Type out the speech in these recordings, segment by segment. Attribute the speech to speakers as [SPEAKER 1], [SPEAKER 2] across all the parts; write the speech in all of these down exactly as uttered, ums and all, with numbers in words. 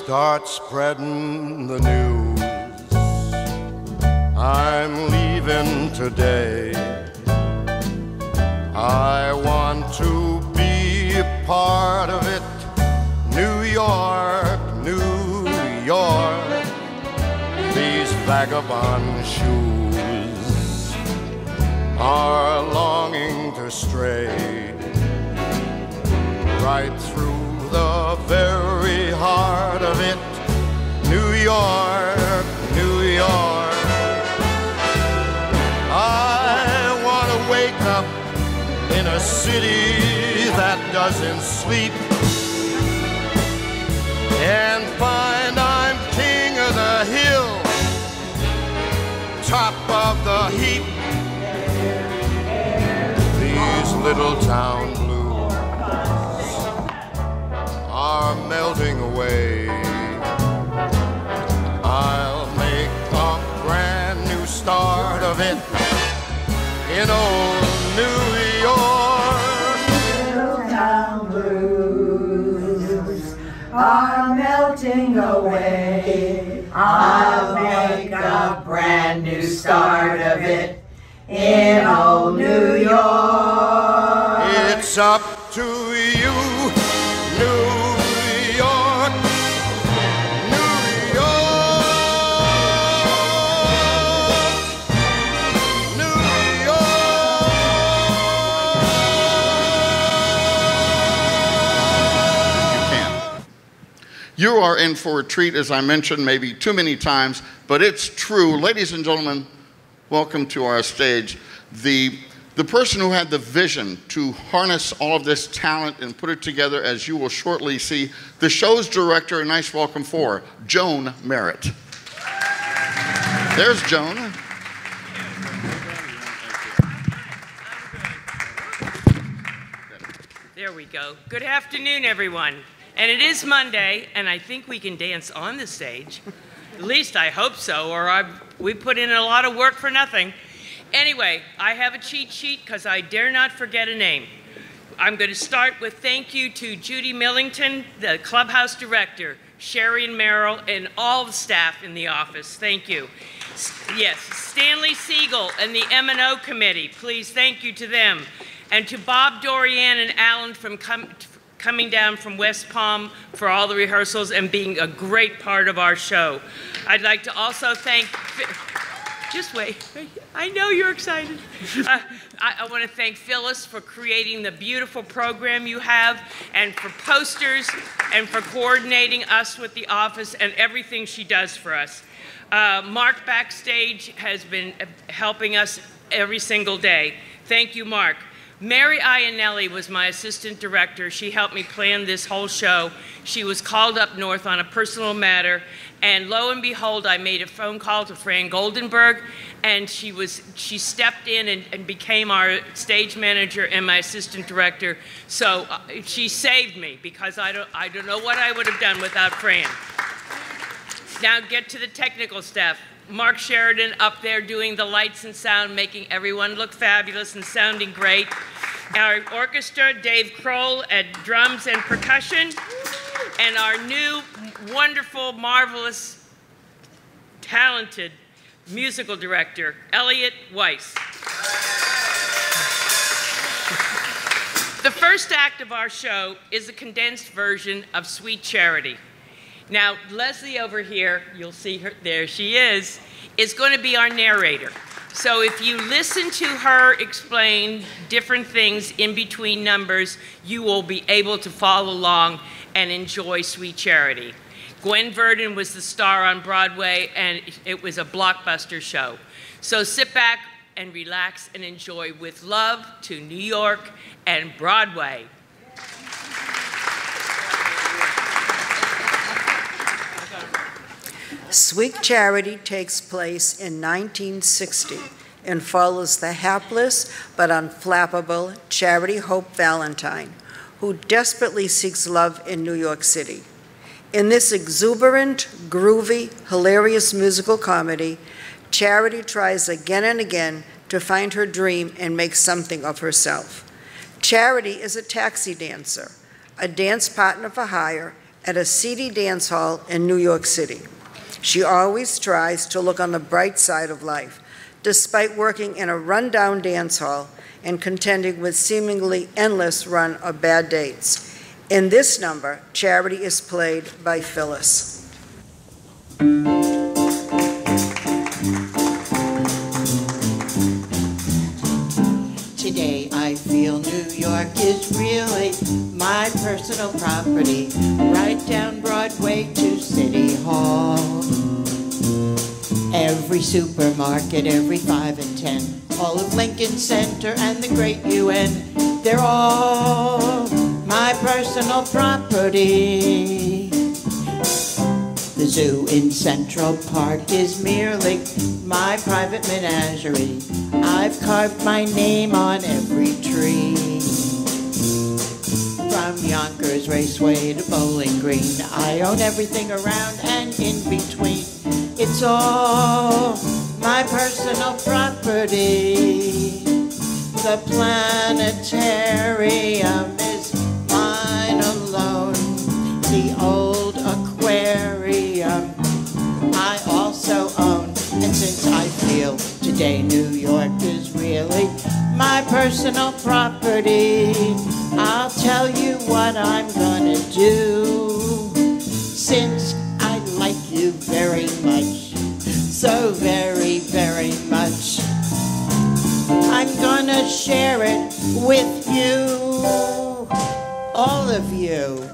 [SPEAKER 1] start spreading the news. I'm leaving today. I want to be a part of it. New York, New York, these vagabond shoes are longing to stray right through the very heart of it. New York, New York. I want to wake up in a city that doesn't sleep and find I'm king of the hill, top of the heap. These little town blues are melting away. I'll make a brand new start of it in old New York.
[SPEAKER 2] Little town blues are melting away. I'll make a brand new start of it in old New York.
[SPEAKER 1] It's up to you, New York, New York, New York.
[SPEAKER 3] You are in for a treat, as I mentioned maybe too many times, but it's true. Ladies and gentlemen, welcome to our stage. The, the person who had the vision to harness all of this talent and put it together, as you will shortly see, the show's director, a nice welcome for, Joan Merritt. There's Joan.
[SPEAKER 4] There we go. Good afternoon, everyone. And it is Monday, and I think we can dance on the stage. At least I hope so, or I've, we put in a lot of work for nothing. Anyway, I have a cheat sheet because I dare not forget a name. I'm going to start with thank you to Judy Millington, the clubhouse director, Sherry and Merrill, and all the staff in the office. Thank you. Yes, Stanley Siegel and the M and O committee. Please thank you to them. And to Bob, Dorianne, and Alan from com coming down from West Palm for all the rehearsals and being a great part of our show. I'd like to also thank, just wait, I know you're excited. Uh, I, I want to thank Phyllis for creating the beautiful program you have, and for posters, and for coordinating us with the office and everything she does for us. Uh, Mark backstage has been helping us every single day. Thank you, Mark. Mary Iannelli was my assistant director. She helped me plan this whole show. She was called up north on a personal matter, and lo and behold, I made a phone call to Fran Goldenberg, and she was she stepped in and, and became our stage manager and my assistant director. So uh, she saved me, because I don't I don't know what I would have done without Fran. Now get to the technical staff. Mark Sheridan up there doing the lights and sound, making everyone look fabulous and sounding great. Our orchestra, Dave Kroll at drums and percussion. And our new, wonderful, marvelous, talented musical director, Elliot Weiss. The first act of our show is a condensed version of Sweet Charity. Now, Leslie over here, you'll see her, there she is, is going to be our narrator. So if you listen to her explain different things in between numbers, you will be able to follow along and enjoy Sweet Charity. Gwen Verdon was the star on Broadway, and it was a blockbuster show. So sit back and relax and enjoy With Love to New York and Broadway.
[SPEAKER 5] Sweet Charity takes place in nineteen sixty and follows the hapless but unflappable Charity Hope Valentine, who desperately seeks love in New York City. In this exuberant, groovy, hilarious musical comedy, Charity tries again and again to find her dream and make something of herself. Charity is a taxi dancer, a dance partner for hire, at a seedy dance hall in New York City. She always tries to look on the bright side of life, despite working in a rundown dance hall and contending with seemingly endless run of bad dates. In this number, Charity is played by Phyllis.
[SPEAKER 6] Today I feel New York is really my personal property, right down Broadway to City Hall. Every supermarket, every five and ten, all of Lincoln Center and the great U N, they're all my personal property. The zoo in Central Park is merely my private menagerie. I've carved my name on every tree. From Yonkers Raceway to Bowling Green, I own everything around and in between. It's all my personal property. The planetarium is mine alone. The old aquarium I also own. And since I feel today New York is really my personal property, I'll tell you what I'm gonna do. Since I like you very much, so very, very much, I'm gonna share it with you, all of you.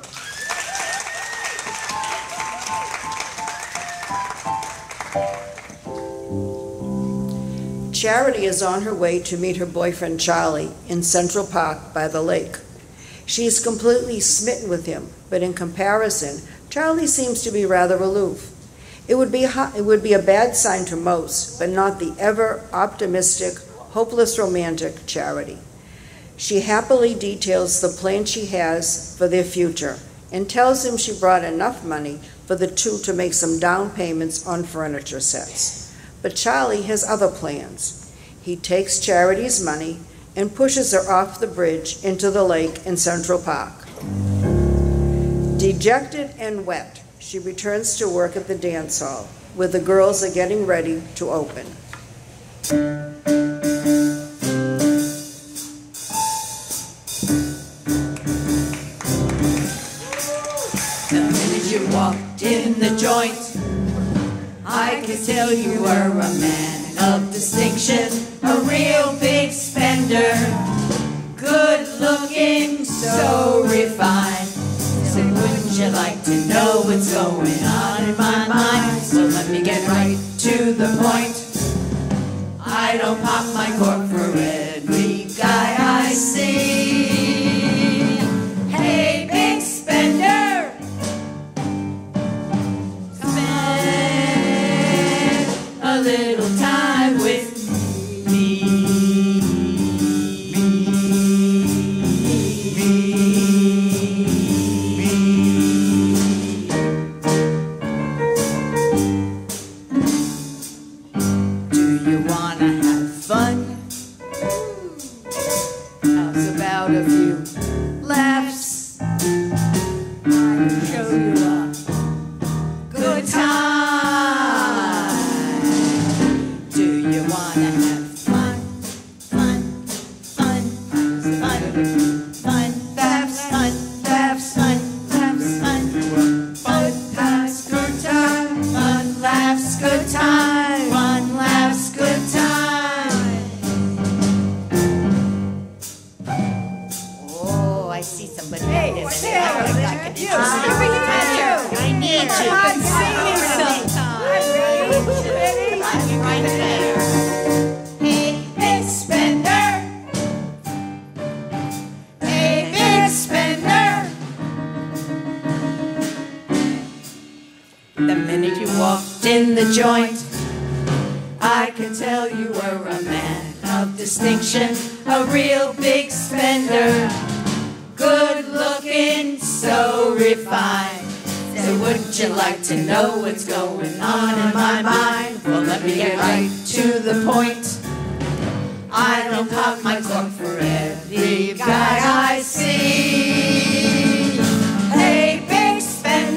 [SPEAKER 5] Charity is on her way to meet her boyfriend Charlie in Central Park by the lake. She is completely smitten with him, but in comparison, Charlie seems to be rather aloof. It would be a, it would be a bad sign to most, but not the ever optimistic, hopeless romantic Charity. She happily details the plan she has for their future and tells him she brought enough money for the two to make some down payments on furniture sets. But Charlie has other plans. He takes Charity's money and pushes her off the bridge into the lake in Central Park. Dejected and wet, she returns to work at the dance hall, where the girls are getting ready to open.
[SPEAKER 2] The minute you walked in the joint, I could tell you were a man of distinction, a real big spender, good looking, so refined. So wouldn't you like to know what's going on in my mind? So let me get right to the point. I don't pop my cork for every guy I see. Hey, big spender, a little time with me. Do you wanna have fun? How's about a few laughs? I'll show you a good time. Do you wanna have fun? Fun, fun, fun, fun, laughs, fun, laughs, fun, laughs, fun, fun, laughs, good time, fun, laughs, good time, fun, laughs, good time. Oh, I see somebody. Hey, what's here? I need you. I'm singing sometime. I'm right there. Hey, big spender. Hey, big spender. The minute you walked in the joint, I could tell you were a man of distinction, a real big spender, good looking, so refined. So wouldn't you like to know what's going on in my mind? Well, let me get right to the point. I don't pop my cork for every guy I see. Hey, big spender.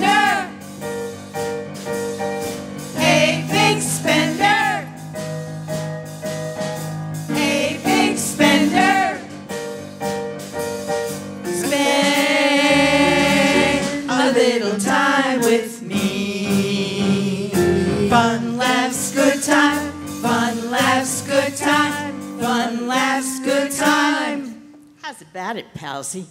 [SPEAKER 2] little time with me. Fun, laughs, good time. Fun, laughs, good time. Fun, laughs, good time.
[SPEAKER 6] How's about it, Palsy?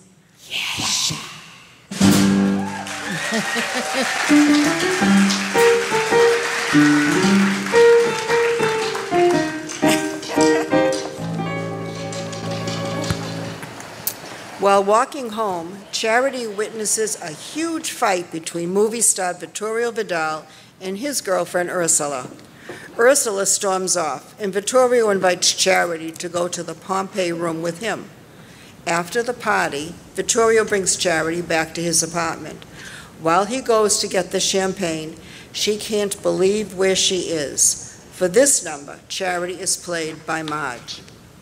[SPEAKER 5] While walking home, Charity witnesses a huge fight between movie star Vittorio Vidal and his girlfriend Ursula. Ursula storms off, and Vittorio invites Charity to go to the Pompeii room with him. After the party, Vittorio brings Charity back to his apartment. While he goes to get the champagne, she can't believe where she is. For this number, Charity is played by Marge.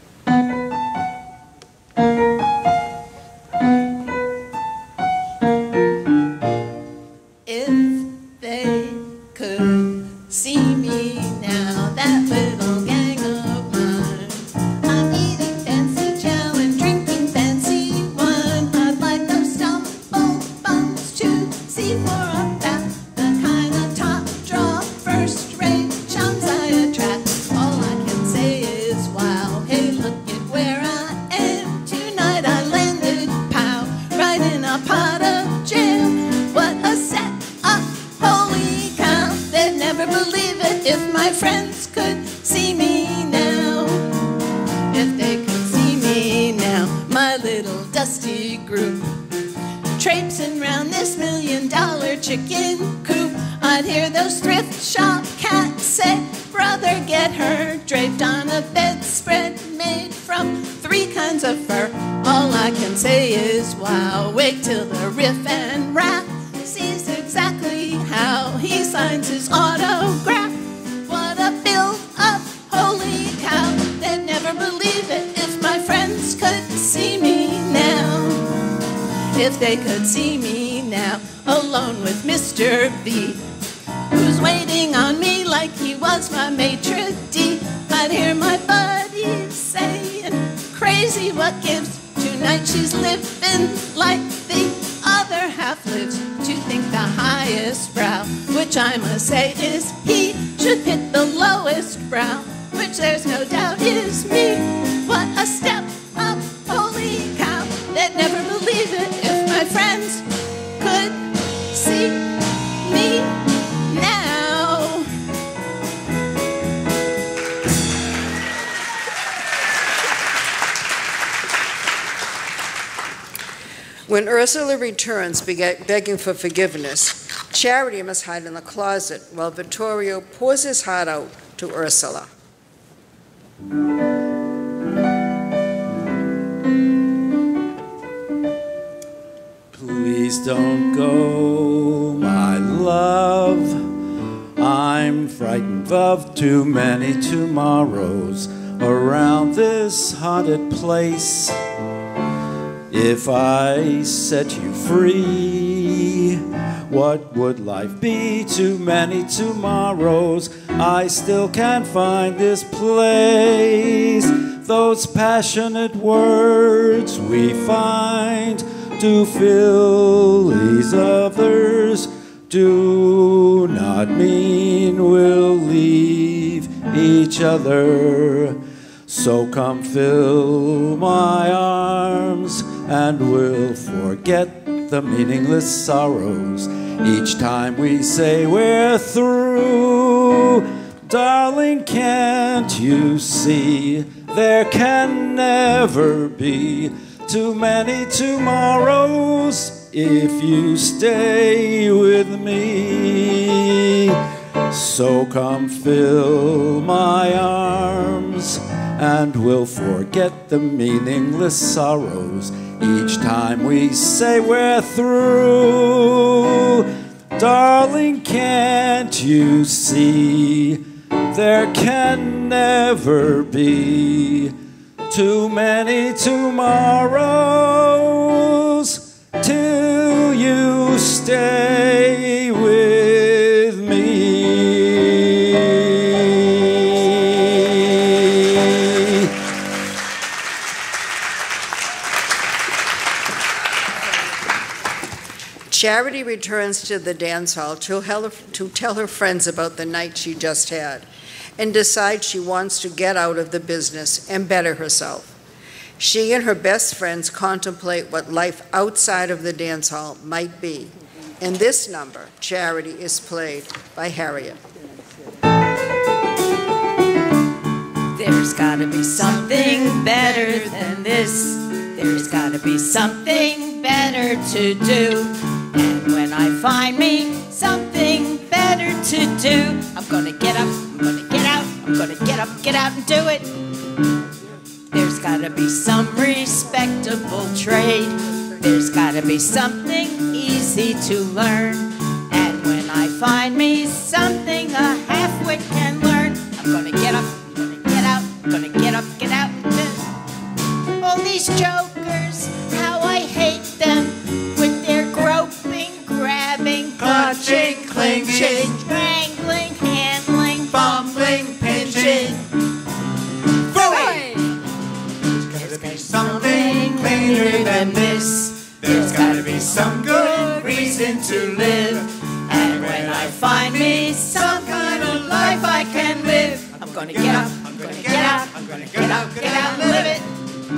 [SPEAKER 2] If they could see me now, that little gang of mine, I'm eating fancy chow and drinking fancy wine. I'd like those stumble bums to see for about the kind of top draw, first-rate chums I attract. All I can say is wow, hey, look at where I am tonight. I landed, pow, right in a pot of jam. What a set up, holy cow. They'd never believe it if my friends could see me now. If they could see me now, my little dusty group traipsing round this million dollar chicken coop. I'd hear those thrift shop cats say, brother, get her draped on a bedspread made from three kinds of fur. All I can say is wow, wait till the riff and rap sees exactly how he signs his autograph. What a build up, holy cow. They'd never believe it if my friends could see me now. If they could see me now, alone with Mister B, who's waiting on me like he was my maitre d'. I'd hear my buddies saying, crazy what gives. Tonight she's living like the other half lives. To think the highest brow, which I must say is he, should hit the lowest brow, which there's no doubt is me. What a step up, holy cow. They'd never believe it if my friends could see me now.
[SPEAKER 5] When Ursula returns beg- begging for forgiveness, Charity must hide in the closet while Vittorio pours his heart out to Ursula.
[SPEAKER 7] Please don't go, my love. I'm frightened of too many tomorrows around this haunted place. If I set you free, what would life be? Too many tomorrows. I still can't find this place. Those passionate words we find to fill these others do not mean we'll leave each other. So come fill my arms and we'll forget the meaningless sorrows each time we say we're through. Darling, can't you see there can never be too many tomorrows if you stay with me. So come fill my arms and we'll forget the meaningless sorrows each time we say we're through. Darling, can't you see there can never be too many tomorrows till you stay with me.
[SPEAKER 5] Charity returns to the dance hall to, hell, to tell her friends about the night she just had and decides she wants to get out of the business and better herself. She and her best friends contemplate what life outside of the dance hall might be. In this number, Charity is played by Harriet.
[SPEAKER 2] There's gotta be something better than this. There's gotta be something better to do. And when I find me something better to do, I'm gonna get up, I'm gonna get out, I'm gonna get up, get out and do it. There's gotta be some respectable trade. There's gotta be something easy to learn. And when I find me something a half-wit can learn, I'm gonna get up, I'm gonna get out, I'm gonna get up, get out and do. All these jokers, how I hate them with their groping, grabbing,
[SPEAKER 6] Clutching, clinging,
[SPEAKER 2] strangling, handling,
[SPEAKER 6] bumbling, pinching. There's gotta be something cleaner than this. There's gotta be some good reason to live.
[SPEAKER 2] And when I find me some kind of life I can live, I'm gonna get up, I'm gonna get out, I'm gonna get out, get out and live it.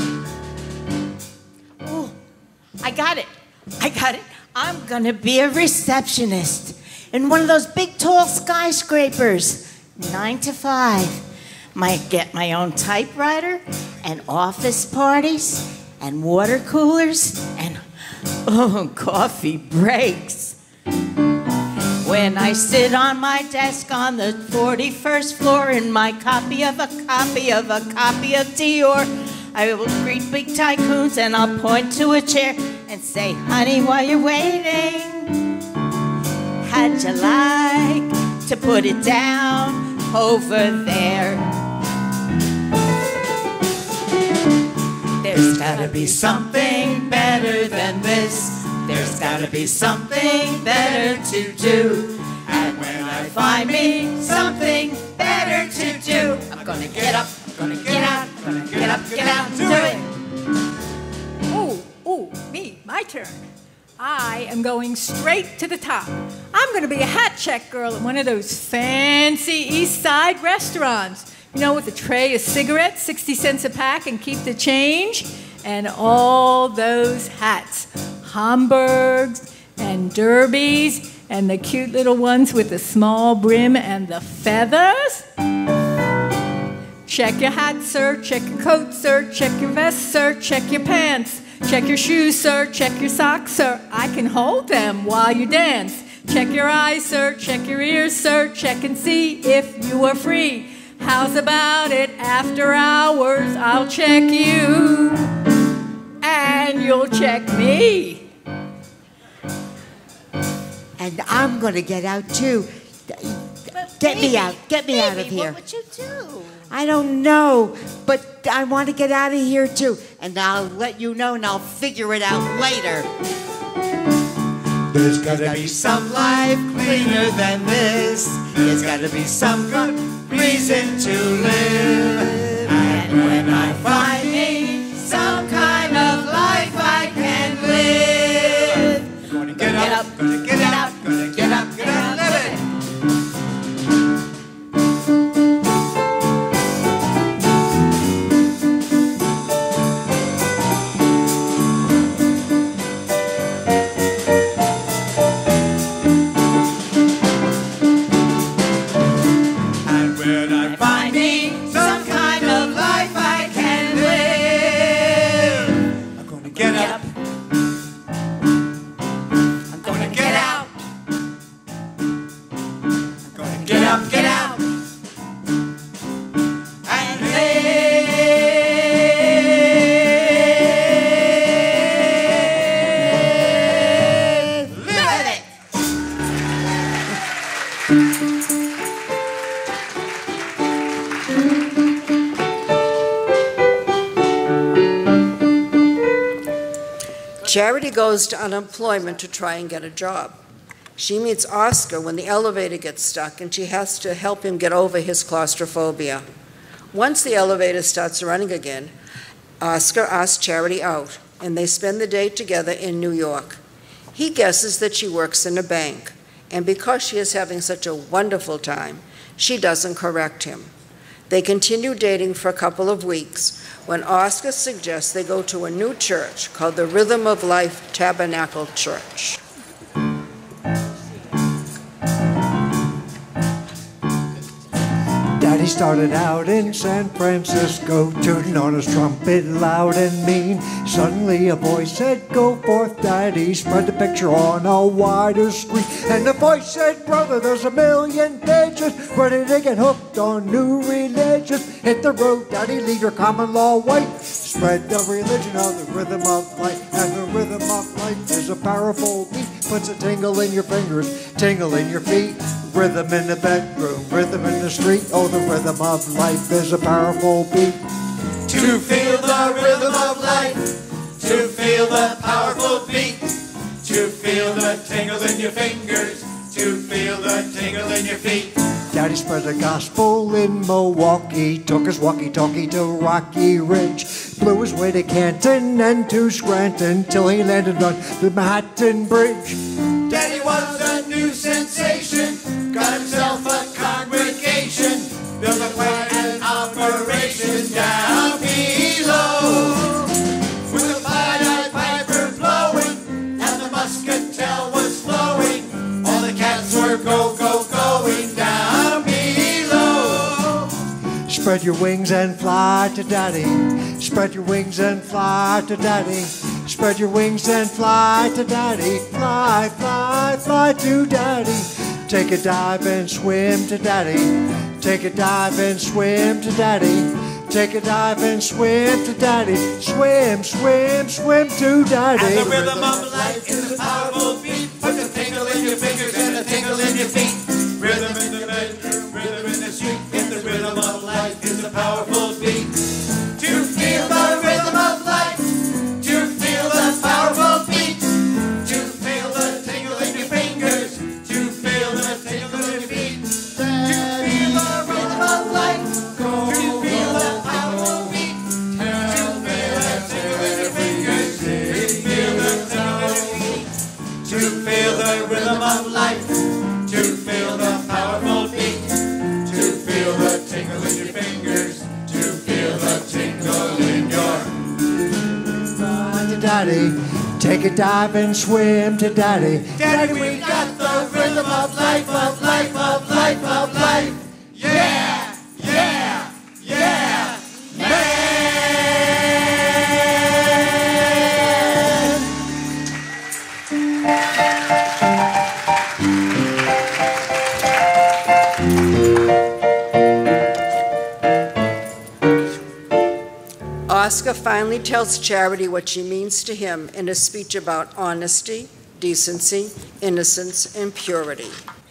[SPEAKER 2] Oh, I got it, I got it. I'm gonna be a receptionist in one of those big tall skyscrapers, nine to five. Might get my own typewriter and office parties and water coolers and oh, coffee breaks. When I sit on my desk on the forty-first floor in my copy of a copy of a copy of Dior, I will greet big tycoons and I'll point to a chair and say, honey, while you're waiting, how'd you like to put it down over there? There's gotta be something better than this. There's gotta be something better to do. And when I find me something better to do, I'm gonna get up, I'm gonna get out, I'm gonna get up, get out and do it.
[SPEAKER 8] Oh, oh, me, my turn. I am going straight to the top. I'm going to be a hat check girl at one of those fancy East Side restaurants. You know, with a tray of cigarettes, sixty cents a pack, and keep the change. And all those hats. Hamburgs and derbies and the cute little ones with the small brim and the feathers. Check your hat, sir. Check your coat, sir. Check your vest, sir. Check your pants. Check your shoes, sir. Check your socks, sir. I can hold them while you dance. Check your eyes, sir. Check your ears, sir. Check and see if you are free. How's about it? After hours, I'll check you. And you'll check me.
[SPEAKER 6] And I'm gonna get out too. Get me out. Get me out of here.
[SPEAKER 2] What would you do?
[SPEAKER 6] I don't know, but I want to get out of here too. And I'll let you know and I'll figure it out later. There's gotta be some life cleaner than this. There's gotta be some good reason to live. And when I find me some kind of life I can live, gonna get up, gonna get out, gonna get up, get out, live it.
[SPEAKER 5] Charity goes to unemployment to try and get a job. She meets Oscar when the elevator gets stuck and she has to help him get over his claustrophobia. Once the elevator starts running again, Oscar asks Charity out and they spend the day together in New York. He guesses that she works in a bank, and because she is having such a wonderful time, she doesn't correct him. They continue dating for a couple of weeks when Oscar suggests they go to a new church called the Rhythm of Life Tabernacle Church.
[SPEAKER 9] Daddy started out in San Francisco, tooting on his trumpet loud and mean. Suddenly a voice said, "Go forth, Daddy, spread the picture on a wider screen." And the voice said, "Brother, there's a million pages ready to get hooked on new religions. Hit the road, Daddy, leave your common law white. Spread the religion of the rhythm of life." And the rhythm of life is a powerful beat, puts a tingle in your fingers, tingle in your feet. Rhythm in the bedroom, rhythm in the street. Oh, the rhythm of life is a powerful beat.
[SPEAKER 10] To feel the rhythm of life, to feel the powerful beat, to feel the tingle in your fingers, to feel the tingle in your feet.
[SPEAKER 9] Daddy spread the gospel in Milwaukee, took his walkie-talkie to Rocky Ridge, blew his way to Canton and to Scranton till he landed on the Manhattan Bridge.
[SPEAKER 10] Daddy was a new sensation, got himself a congregation, built a quite an operation down below, with a Pied Piper blowing and the muscatel was flowing. All the cats were go go going down below.
[SPEAKER 9] Spread your wings and fly to Daddy. Spread your wings and fly to Daddy. Spread your wings and fly to Daddy. Fly, fly, fly to Daddy. Take a dive and swim to Daddy. Take a dive and swim to Daddy. Take a dive and swim to Daddy. Swim, swim, swim to Daddy.
[SPEAKER 10] And the rhythm of life is a powerful beat. Put the tingle in your fingers and the tingle in your feet. Rhythm in the bedroom, rhythm in the street. In the rhythm of life is a powerful beat. To feel the rhythm of life, to feel the powerful beat, to feel the tingle in your fingers, to feel the tingle in your feet, to feel the rhythm of life, to feel the powerful beat, to feel the tingle in your fingers, to feel the tingle in your feet, to feel the rhythm of life, to feel the powerful beat, to feel the tingle in your fingers, to feel the tingle in your
[SPEAKER 9] to Daddy. Take a dive and swim to Daddy.
[SPEAKER 10] Daddy, we got the rhythm of life, of life, of life, of life. Yeah, yeah, yeah, man.
[SPEAKER 5] Oscar finally tells Charity what she means to him in a speech about honesty, decency, innocence, and purity.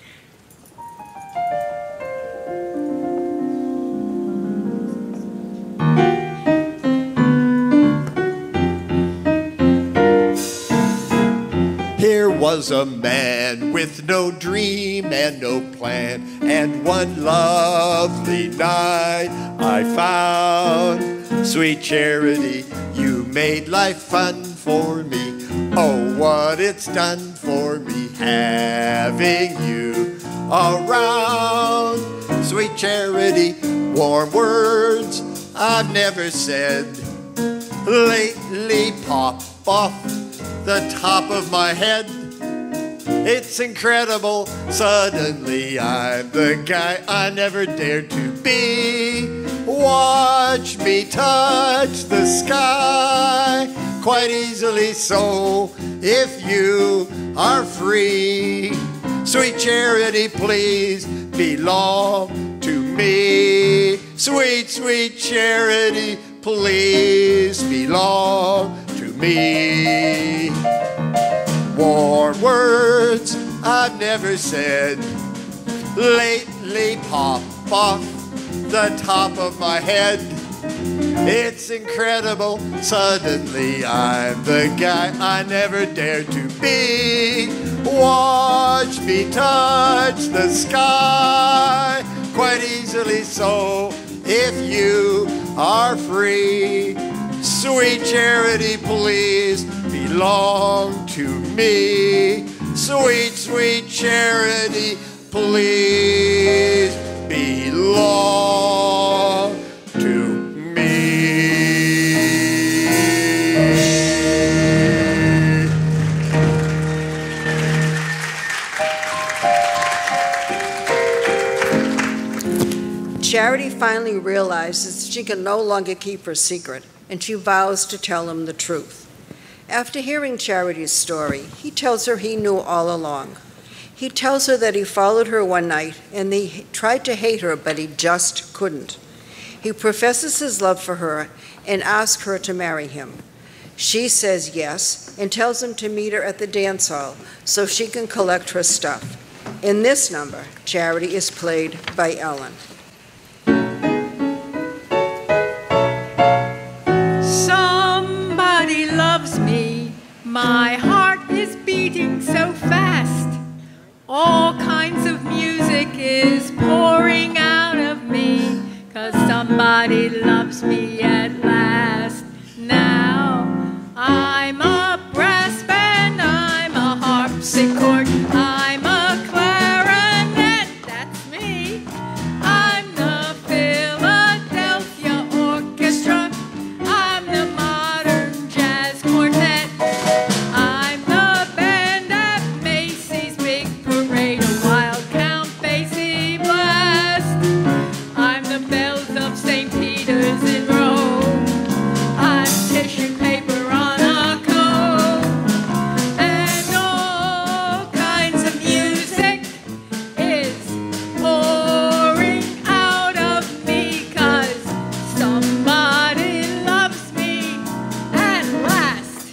[SPEAKER 1] Here was a man with no dream and no plan, and one lovely night I found sweet Charity, you made life fun for me. Oh, what it's done for me having you around. Sweet Charity, warm words I've never said lately pop off the top of my head. It's incredible, suddenly I'm the guy I never dared to be. Watch me touch the sky quite easily so, if you are free. Sweet Charity, please belong to me. Sweet, sweet Charity, please belong to me. Warm words I've never said lately pop off the top of my head. It's incredible, suddenly I'm the guy I never dared to be. Watch me touch the sky quite easily so, if you are free. Sweet Charity, please belong belong to me. Sweet, sweet Charity, please belong to me.
[SPEAKER 5] Charity finally realizes she can no longer keep her secret, and she vows to tell him the truth. After hearing Charity's story, he tells her he knew all along. He tells her that he followed her one night and he tried to hate her, but he just couldn't. He professes his love for her and asks her to marry him. She says yes and tells him to meet her at the dance hall so she can collect her stuff. In this number, Charity is played by Ellen.
[SPEAKER 8] Somebody loves me. My heart is beating so fast. All kinds of music is pouring out of me, 'cause somebody loves me at last. Now I'm a brass band, I'm a harpsichord, I'm a clarinet, that's me. I'm the Philadelphia Orchestra, I'm the modern jazz quartet. I'm the band at Macy's big parade, a wild Count Basie blast. I'm the bells of Saint Peter's in Rome. I'm tissue paper on a comb. And all kinds of music is pouring out of me, 'cause somebody loves me at last.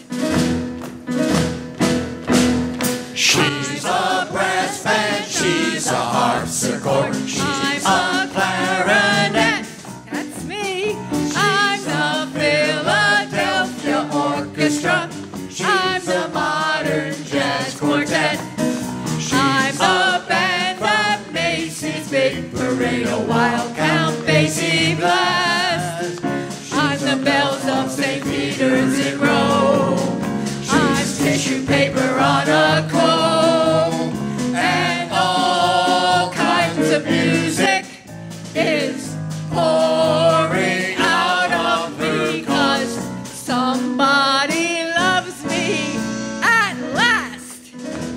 [SPEAKER 10] She's a brass band, she's a harpsichord, she's a clarinet.
[SPEAKER 8] That's me. I'm the Philadelphia Orchestra. I'm the modern jazz quartet. I'm the band at Macy's big parade, a wild Count Basie blast. I'm the bells of Saint Peter's in Rome. I'm tissue paper on a comb. And all kinds of music is pouring out of me, 'cause somebody loves me at last.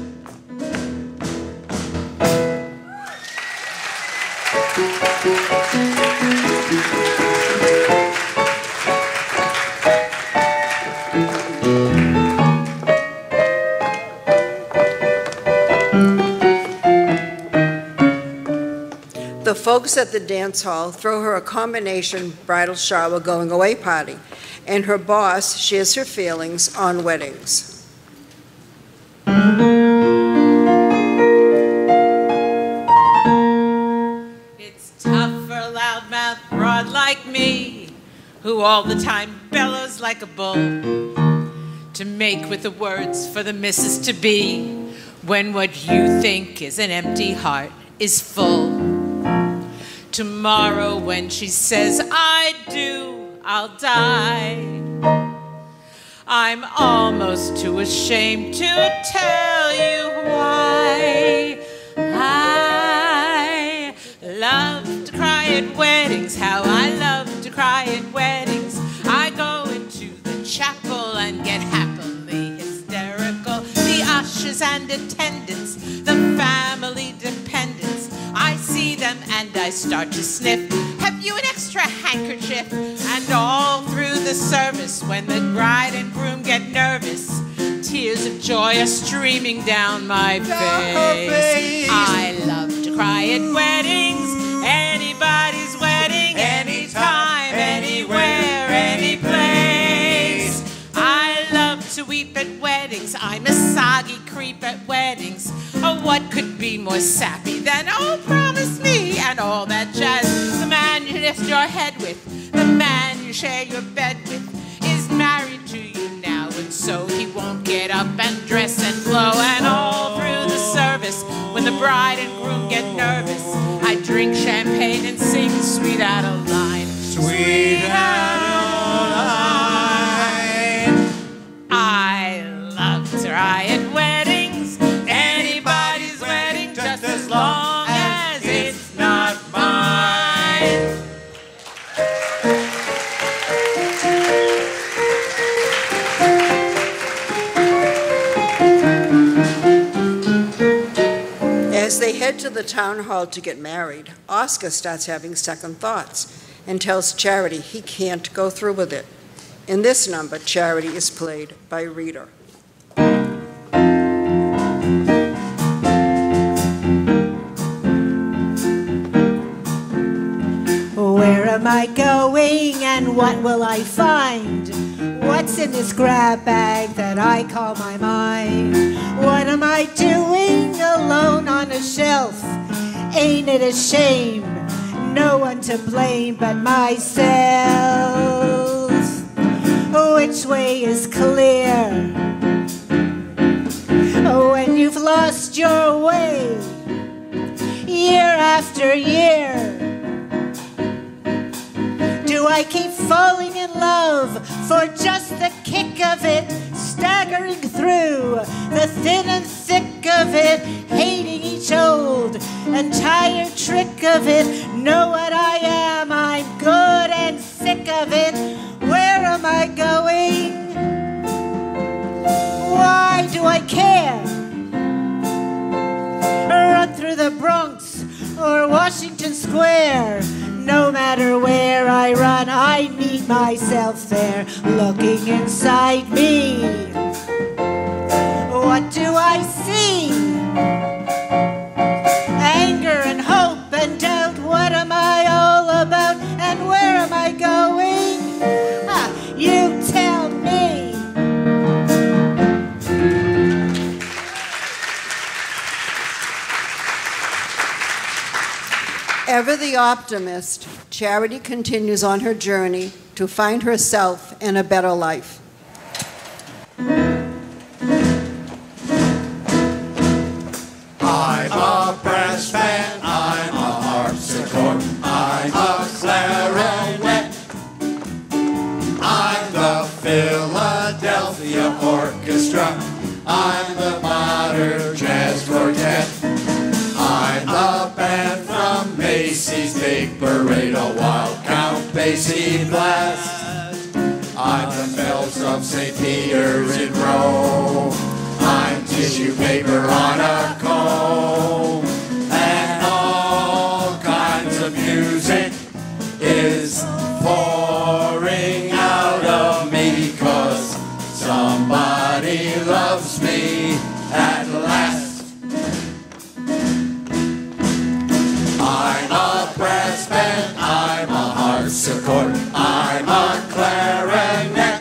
[SPEAKER 5] The folks at the dance hall throw her a combination bridal shower going away party, and her boss shares her feelings on weddings.
[SPEAKER 11] It's tough for a loudmouth broad like me, who all the time bellows like a bull, to make with the words for the missus to be, when what you think is an empty heart is full. Tomorrow when she says I do, I'll die. I'm almost too ashamed to tell you why. I love to cry at weddings, how I love to cry at weddings. I go into the chapel and get happily hysterical. The ushers and attendants, the family dependents, I see them and I start to sniff. Have you an extra handkerchief? And all through the service, when the bride and groom get nervous, tears of joy are streaming down my face. I love to cry at weddings, anybody's wedding, anytime, anywhere, any place. I love to weep at weddings, I'm a soggy creep at weddings. Oh, what could be more sappy than, oh, promise me, and all that jazz. The man you lift your head with, the man you share your bed with, is married to you now, and so he won't get up and dress and blow. And all through the service, when the bride and groom get nervous, I drink champagne and sing Sweet Adeline. Sweet Adeline. I long as it's not mine.
[SPEAKER 5] As they head to the town hall to get married, Oscar starts having second thoughts and tells Charity he can't go through with it. In this number, Charity is played by Rita.
[SPEAKER 6] Where am I going and what will I find? What's in this grab bag that I call my mind? What am I doing alone on a shelf? Ain't it a shame? No one to blame but myself. Which way is clear? When you've lost your way year after year, do I keep falling in love for just the kick of it, staggering through the thin and thick of it, hating each old and tired trick of it? Know what I am, I'm good and sick of it. Where am I going? Why do I care? Run through the Bronx or Washington Square. No matter where I run, I meet myself there, looking inside me. What do I see? Anger and hope and doubt. What am I all about? And where am I going? Ah, you tell me.
[SPEAKER 5] Ever the optimist, Charity continues on her journey to find herself in a better life.
[SPEAKER 10] I'm a brass band, I'm a harpsichord, I'm a clarinet, I'm the Philadelphia Orchestra, I'm the modern jazz quartet, I'm the band from Macy's Big Parade, a wild Count Basie blast. I'm the bells of Saint Peter's in Rome. I'm tissue paper on a comb. And all kinds of music is pouring out of me, 'cause somebody loves me at last. I'm a brass band, I'm a harpsichord, I'm a clarinet,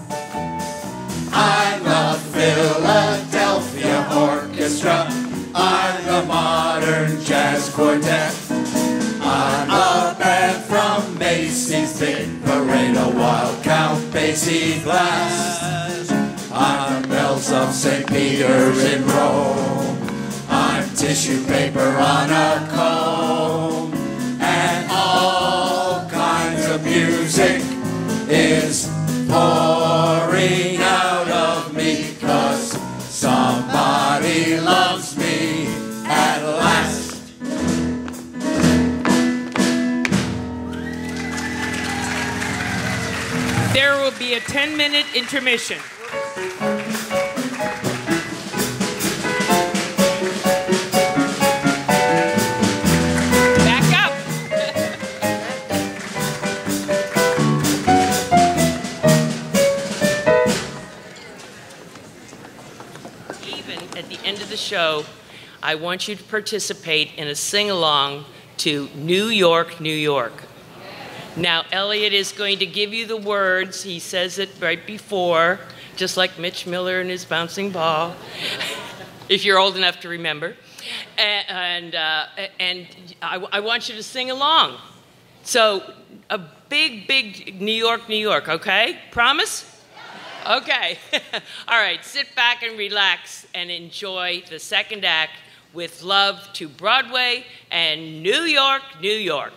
[SPEAKER 10] I'm the Philadelphia Orchestra, I'm the modern jazz quartet, I'm a band from Macy's Big Parade, a wild Count Basie blast. I'm the bells of Saint Peter's in Rome. I'm tissue paper on a comb, and all kinds of music is pouring out of me, 'cause somebody loves me at last.
[SPEAKER 4] There will be a ten-minute intermission. End of the show, I want you to participate in a sing-along to New York, New York. Now, Elliot is going to give you the words. He says it right before, just like Mitch Miller and his bouncing ball, if you're old enough to remember. And, uh, and I, I want you to sing along. So, a big, big New York, New York, okay? Promise? Okay. All right, sit back and relax and enjoy the second act with love to Broadway and New York, New York.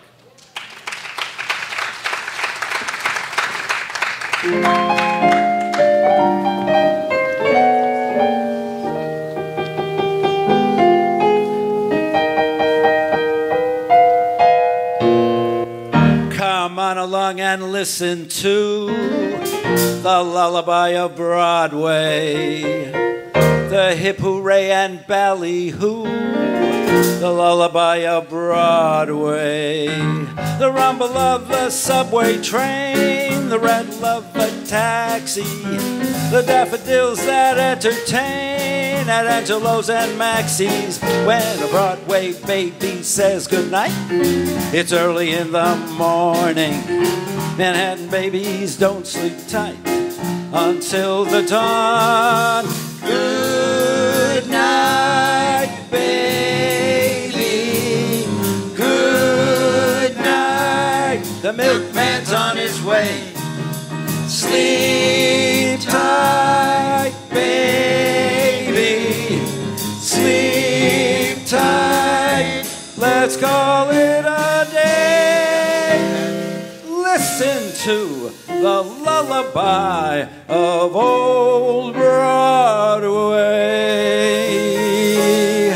[SPEAKER 7] along and listen to the lullaby of Broadway, the hip hooray and ballyhoo, the lullaby of Broadway, the rumble of the subway train, the rattle of a taxi, the daffodils that entertain at Angelo's and Maxie's. When a Broadway baby says goodnight, it's early in the morning. Manhattan babies don't sleep tight until the dawn. Good night, baby. Good night. The milkman's on his way. Sleep tight, baby. Sleep tight. Let's call it a day. Listen to the lullaby of old Broadway.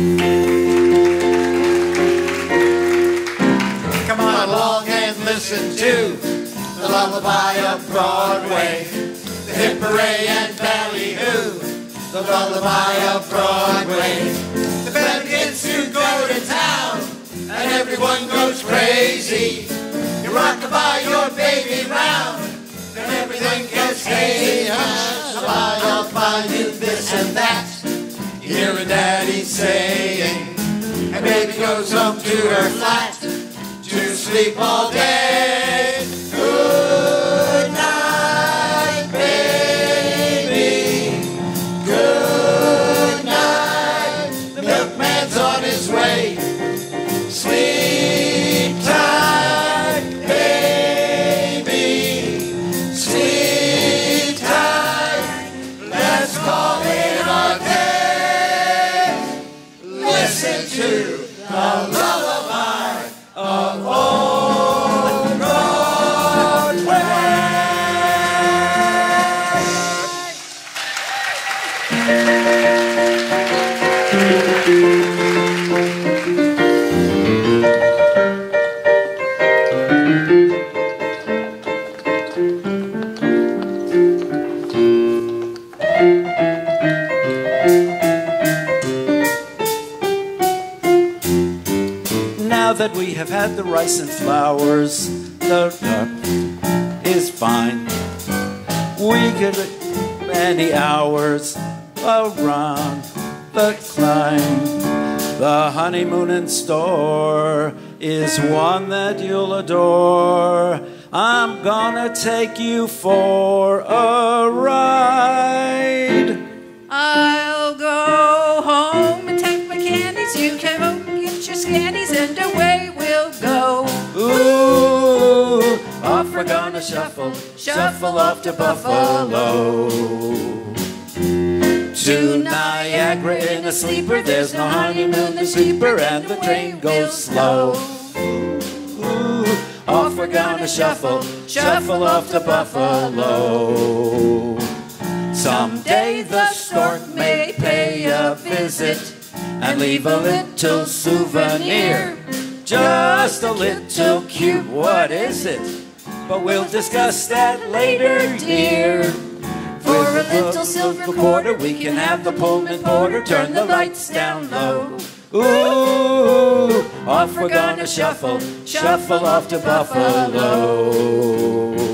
[SPEAKER 10] Come on along and listen to the lullaby of Broadway, the hip hooray and ballyhoo, the lullaby of Broadway. The band begins to go to town, and everyone goes crazy. You rock-a-bye your baby round, and everything gets hazy. Hush-a-bye, I'll buy you this and that, you hear a daddy saying, and baby goes home to her flat to sleep all day. Good night, baby. Good night. The milkman's on his way. Sleep tight, baby. Sleep tight. Let's call it a day. Listen to the lullaby of old Broadway.
[SPEAKER 7] Now that we have had the rice and flowers, the uh, is fine. We could many hours around the climb. The honeymoon in store is one that you'll adore. I'm gonna take you for a ride.
[SPEAKER 8] I'll go home and take my candies. You can home, get your scandies, and away we'll go.
[SPEAKER 7] Ooh, off we're gonna shuffle, shuffle off to Buffalo. To Niagara in a sleeper, there's no honeymoon to sleeper, and the train goes slow. Ooh, off we're gonna shuffle, shuffle off to Buffalo. Someday the stork may pay a visit and leave a little souvenir. Just a little cute, what is it? But we'll discuss that later, dear. For a little silver quarter, we can have the Pullman porter turn the lights down low. Ooh, off we're gonna shuffle, shuffle off to Buffalo.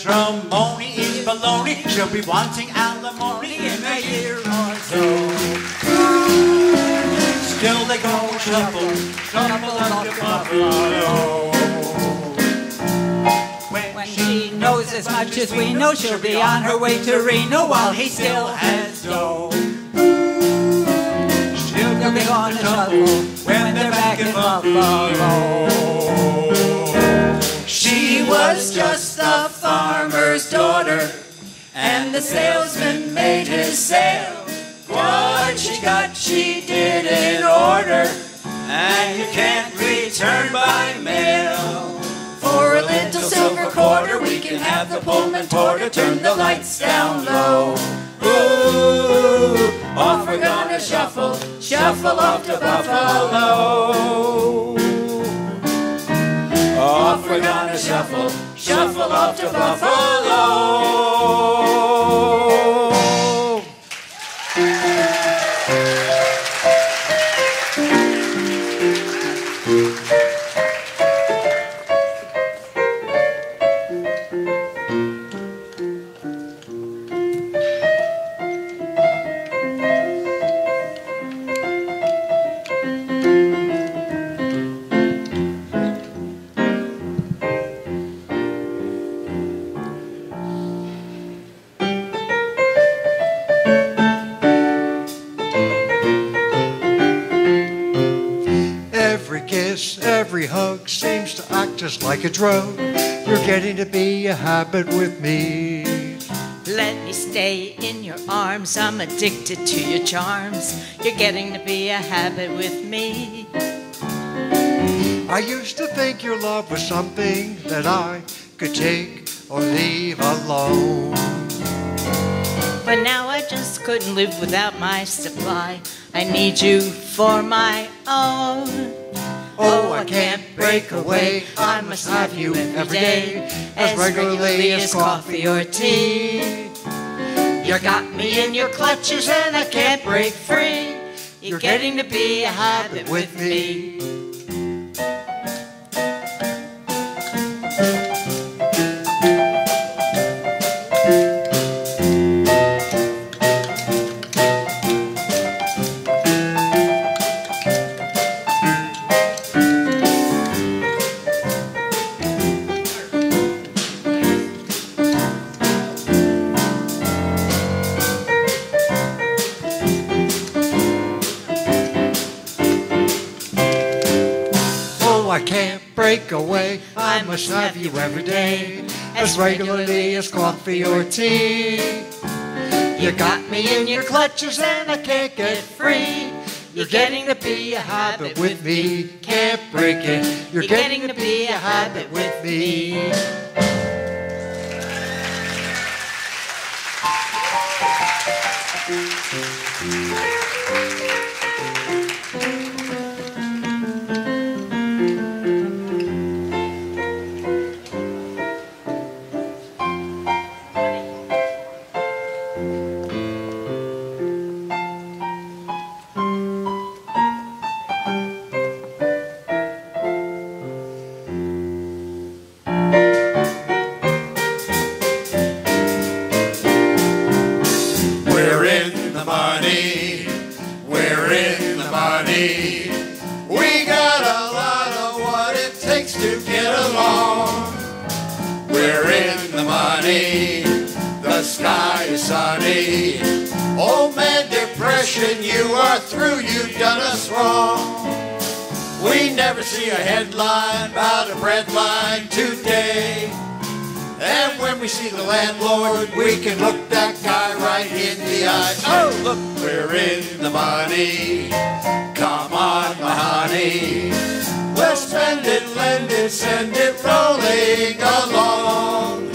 [SPEAKER 10] matrimony is baloney. She'll be wanting alimony in a year or so. Still they go shuffle, shuffle up to Buffalo.
[SPEAKER 2] When she knows as much as we know, she'll be on her way to Reno while he still has dough. Still they'll be gonna shuffle when they're back in Buffalo. She was just a farmer's daughter, and the salesman made his sale. What she got, she did in order, and you can't return by mail. For a little silver quarter, we can have the Pullman Porter turn the lights down low. Ooh, off we're gonna shuffle, shuffle off to Buffalo. Off we're gonna shuffle, shuffle off to Buffalo.
[SPEAKER 9] Every hug seems to act just like a drug. You're getting to be a habit with me.
[SPEAKER 11] Let me stay in your arms, I'm addicted to your charms. You're getting to be a habit with me.
[SPEAKER 9] I used to think your love was something that I could take or leave alone.
[SPEAKER 11] But now I just couldn't live without my supply. I need you for my own.
[SPEAKER 9] Oh, I can't break away, I must have you every day, as regularly as coffee or tea.
[SPEAKER 11] You got me in your clutches and I can't break free. You're getting to be a habit with me.
[SPEAKER 9] I can't break away, I must have you every day, as regularly as coffee or tea. You got me in your clutches and I can't get free. You're getting to be a habit with me, can't break it. You're getting to be a habit with me.
[SPEAKER 1] We got a lot of what it takes to get along. We're in the money, the sky is sunny. Old man depression, you are through, you've done us wrong. We never see a headline about a bread line today. And when we see the landlord, we can look that guy right in the eye. Oh, look, we're in the money. Come on, my honey. We'll spend it, lend it, send it rolling along.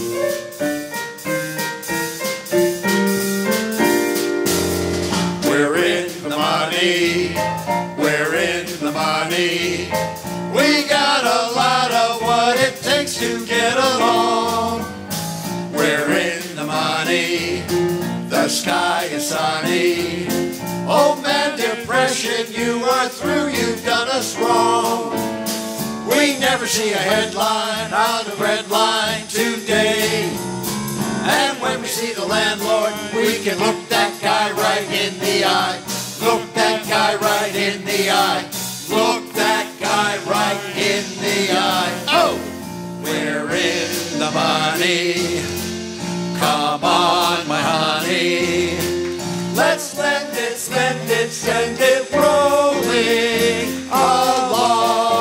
[SPEAKER 1] We're in the money. We're in the money. We got a lot of what it takes to get along. We're in the money, the sky is sunny. Old man depression, you are through, you've done us wrong. We
[SPEAKER 10] We never see a headline on the red line today. And when we see the landlord, we can look that guy right in the eye. Look that guy right in the eye. Look that guy right in the eye. Oh! We're in the money. Come on, my honey. Let's spend it, spend it, send it rolling along.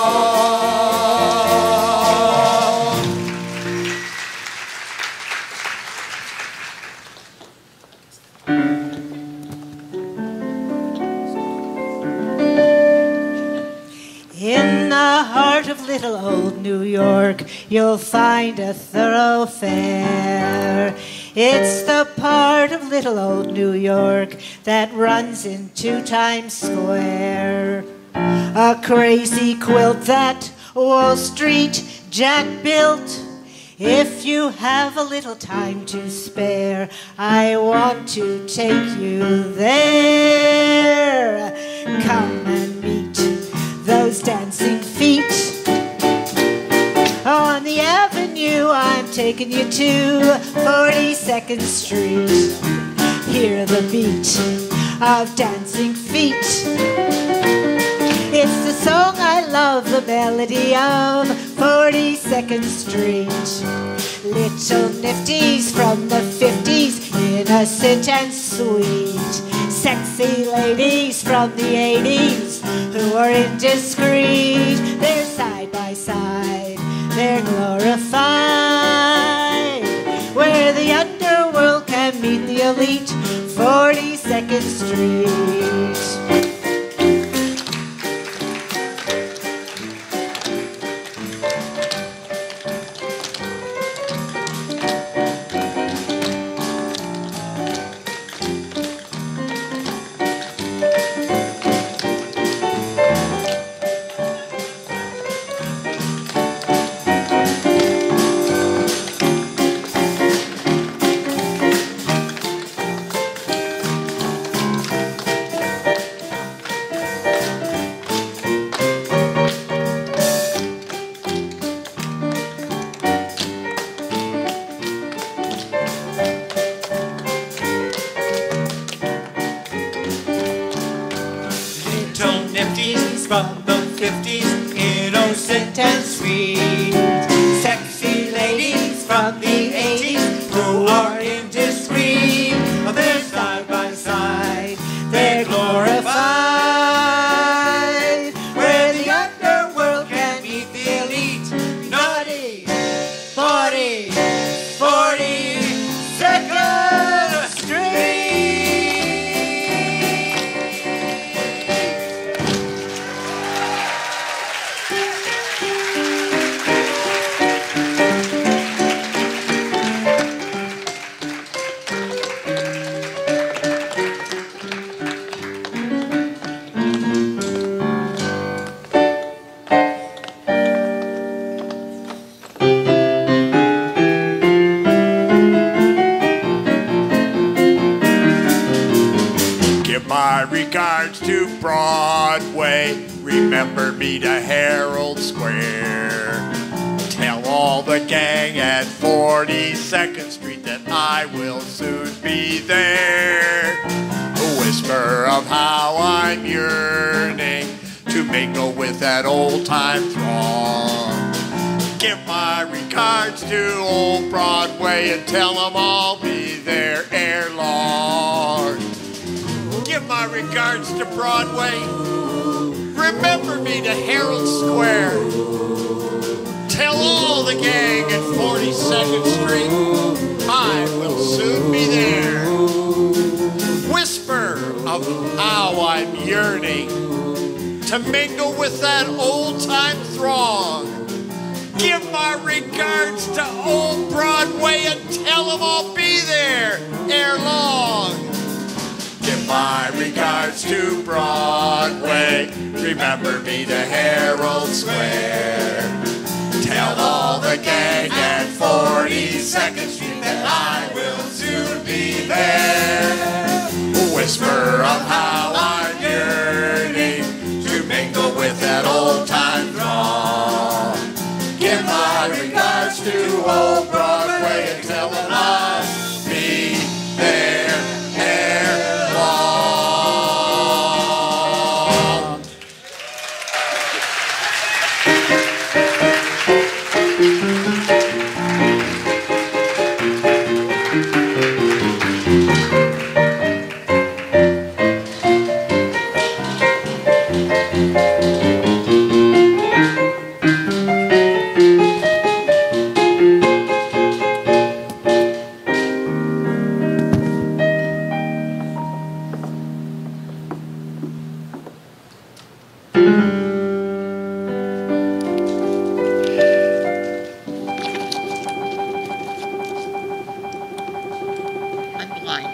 [SPEAKER 12] In the heart of little old New York, you'll find a thoroughfare. It's the part of little old New York that runs into Times Square. A crazy quilt that Wall Street Jack built. If you have a little time to spare, I want to take you there. Come and meet those dancing feet. On the avenue, I'm taking you to forty-second Street. Hear the beat of dancing feet. It's the song I love, the melody of forty-second Street. Little nifties from the fifties, innocent and sweet. Sexy ladies from the eighties who are indiscreet. They're side by side, they're glorified. Where the underworld can meet the elite, forty-second Street.
[SPEAKER 10] From the fifties, innocent and sweet. Sexy ladies from the eighties who are indiscreet. They're side by side, they're glorified. Where the underworld can meet the elite. Naughty, forty, forty-second Street.
[SPEAKER 1] My regards to Broadway. Remember me to Herald Square. Tell all the gang at forty-second Street that I will soon be there. A whisper of how I'm yearning to mingle with that old-time throng. Give my regards to old Broadway and tell them I'll be there ere long. Give my regards to Broadway. Remember me to Herald Square. Tell all the gang at forty-second Street I will soon be there. Whisper of how I'm yearning to mingle with that old-time throng. Give my regards to old Broadway and tell them I'll be there ere long. Give my regards to Broadway. Remember me to Herald Square. Tell all the gang at forty-second Street that I will soon be there. A whisper of how I'm yearning to mingle with that old-time throng.
[SPEAKER 6] I'm blind.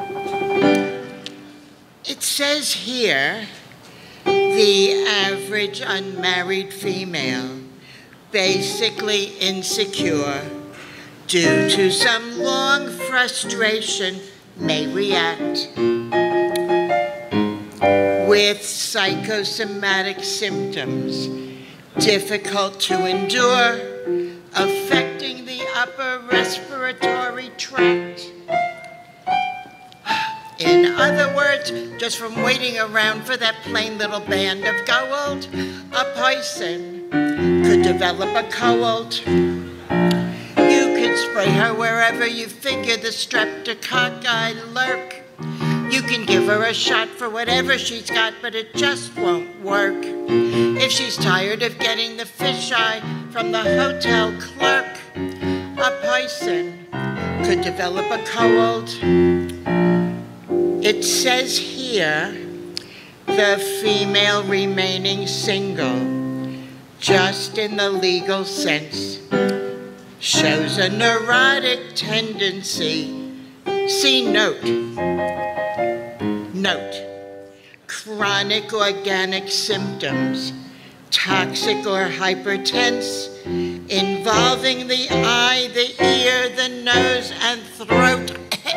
[SPEAKER 6] It says here, the average unmarried female, basically insecure, due to some long frustration, may react with psychosomatic symptoms difficult to endure, affecting the upper respiratory tract. In other words, just from waiting around for that plain little band of gold, a person could develop a cold. You could spray her wherever you figure the streptococci lurk. You can give her a shot for whatever she's got, but it just won't work. If she's tired of getting the fisheye from the hotel clerk, a person could develop a cold. It says here, the female remaining single, just in the legal sense, shows a neurotic tendency. See note. Note. Chronic organic symptoms, toxic or hypertense, involving the eye, the ear, the nose, and throat.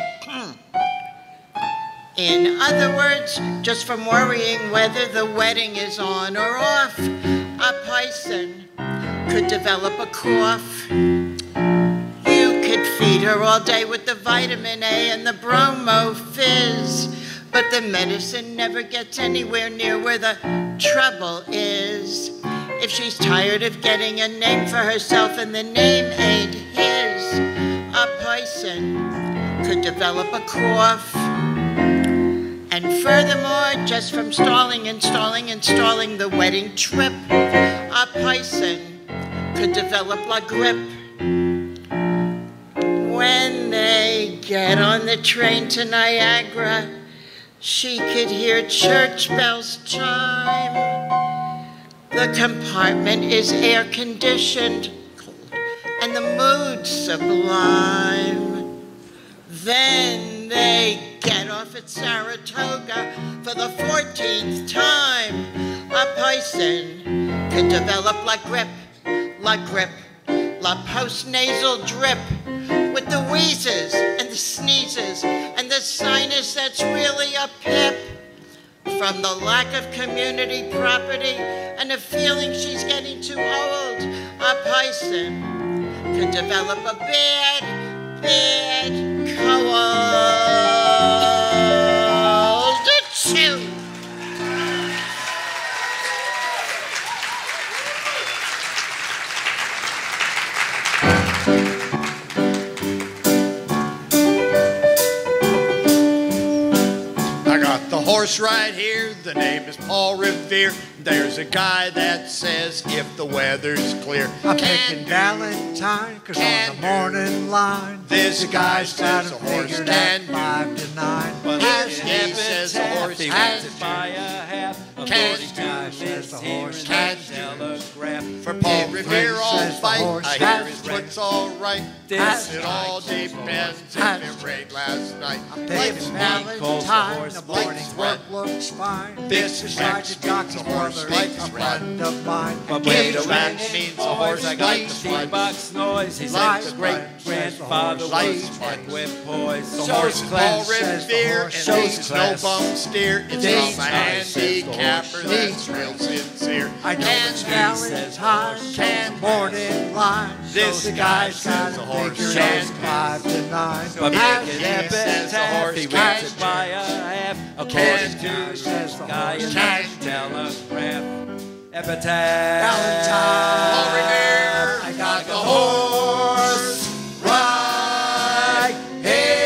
[SPEAKER 6] In other words, just from worrying whether the wedding is on or off, a person could develop a cough. You could feed her all day with the vitamin A and the bromo fizz, but the medicine never gets anywhere near where the trouble is. If she's tired of getting a name for herself and the name ain't his, a person could develop a cough. And furthermore, just from stalling and stalling and stalling the wedding trip, a person could develop la grippe. When they get on the train to Niagara, she could hear church bells chime. The compartment is air-conditioned and the mood sublime. Then they get off at Saratoga for the fourteenth time. A person could develop la grippe, la grippe, la postnasal drip, with the wheezes and the sneezes and the sinus that's really a pip. From the lack of community property and the feeling she's getting too old, a person could develop a bad, bad cold. Achoo!
[SPEAKER 1] I got the horse right here, the name is Paul Revere. There's a guy that says if the weather's clear,
[SPEAKER 9] I'm picking Valentine, cause on the morning line,
[SPEAKER 1] this guy
[SPEAKER 9] guy's got
[SPEAKER 1] says
[SPEAKER 9] it
[SPEAKER 1] a horse
[SPEAKER 9] figured
[SPEAKER 1] can
[SPEAKER 9] out five to nine.
[SPEAKER 7] Well,
[SPEAKER 1] His
[SPEAKER 7] if
[SPEAKER 1] name
[SPEAKER 7] it's
[SPEAKER 1] says a
[SPEAKER 7] half,
[SPEAKER 1] horse
[SPEAKER 7] he
[SPEAKER 1] can
[SPEAKER 7] wants it by a half. Of
[SPEAKER 1] Can
[SPEAKER 7] course,
[SPEAKER 1] do.
[SPEAKER 7] guy
[SPEAKER 9] Says
[SPEAKER 7] says
[SPEAKER 9] the
[SPEAKER 7] the horse
[SPEAKER 9] horse
[SPEAKER 7] can
[SPEAKER 1] can
[SPEAKER 7] telegraph.
[SPEAKER 1] For Paul
[SPEAKER 9] If
[SPEAKER 1] Revere,
[SPEAKER 9] Frank
[SPEAKER 1] all
[SPEAKER 9] says the
[SPEAKER 1] fight.
[SPEAKER 9] horse
[SPEAKER 1] I hear
[SPEAKER 9] has
[SPEAKER 1] his foot's all right.
[SPEAKER 7] This
[SPEAKER 1] It all depends if
[SPEAKER 9] has
[SPEAKER 1] it rained last night.
[SPEAKER 9] I'm
[SPEAKER 1] Life's
[SPEAKER 9] picking
[SPEAKER 1] not
[SPEAKER 9] Valentine,
[SPEAKER 7] horse
[SPEAKER 9] the
[SPEAKER 1] like
[SPEAKER 9] morning
[SPEAKER 1] threat.
[SPEAKER 9] work looks fine.
[SPEAKER 1] This
[SPEAKER 9] Besides the
[SPEAKER 1] Max
[SPEAKER 9] jockey's
[SPEAKER 1] means a horse
[SPEAKER 9] brother,
[SPEAKER 1] like
[SPEAKER 9] a
[SPEAKER 1] threat.
[SPEAKER 9] friend of mine.
[SPEAKER 7] But
[SPEAKER 1] Give
[SPEAKER 7] wait a
[SPEAKER 1] it back
[SPEAKER 7] minute,
[SPEAKER 1] means a
[SPEAKER 7] boys,
[SPEAKER 1] horse
[SPEAKER 7] I got
[SPEAKER 1] like
[SPEAKER 7] the
[SPEAKER 1] fun.
[SPEAKER 7] beatbox noise. He said
[SPEAKER 9] Lies,
[SPEAKER 7] the great
[SPEAKER 9] friend,
[SPEAKER 7] grandfather
[SPEAKER 9] says the horse
[SPEAKER 7] was
[SPEAKER 1] like
[SPEAKER 7] and with poise.
[SPEAKER 1] The
[SPEAKER 7] Shows
[SPEAKER 1] horse Paul
[SPEAKER 7] class.
[SPEAKER 9] says the
[SPEAKER 1] Revere,
[SPEAKER 9] horse
[SPEAKER 1] and
[SPEAKER 7] shows
[SPEAKER 1] he's no
[SPEAKER 7] class.
[SPEAKER 1] bum steer. It's
[SPEAKER 9] These
[SPEAKER 1] from a
[SPEAKER 7] guys says the
[SPEAKER 1] handicapper
[SPEAKER 7] horse
[SPEAKER 1] that's real sincere.
[SPEAKER 9] I know
[SPEAKER 1] Can
[SPEAKER 9] it's
[SPEAKER 1] do.
[SPEAKER 9] Valentine,
[SPEAKER 1] Can
[SPEAKER 9] the morning line.
[SPEAKER 1] This
[SPEAKER 9] so the
[SPEAKER 1] guy
[SPEAKER 9] guy's
[SPEAKER 1] says
[SPEAKER 9] got
[SPEAKER 1] the
[SPEAKER 9] it
[SPEAKER 1] horse
[SPEAKER 9] figured
[SPEAKER 1] can
[SPEAKER 9] out five to nine.
[SPEAKER 7] But
[SPEAKER 1] He
[SPEAKER 7] make it
[SPEAKER 1] says
[SPEAKER 7] epitaph.
[SPEAKER 1] the horse
[SPEAKER 7] He
[SPEAKER 1] can
[SPEAKER 7] wants it by a half. According
[SPEAKER 1] Can
[SPEAKER 7] to
[SPEAKER 1] do.
[SPEAKER 7] this guy in
[SPEAKER 1] Can
[SPEAKER 7] the telegraph. Epitaph.
[SPEAKER 1] Paul Revere,
[SPEAKER 9] I got the horse right here.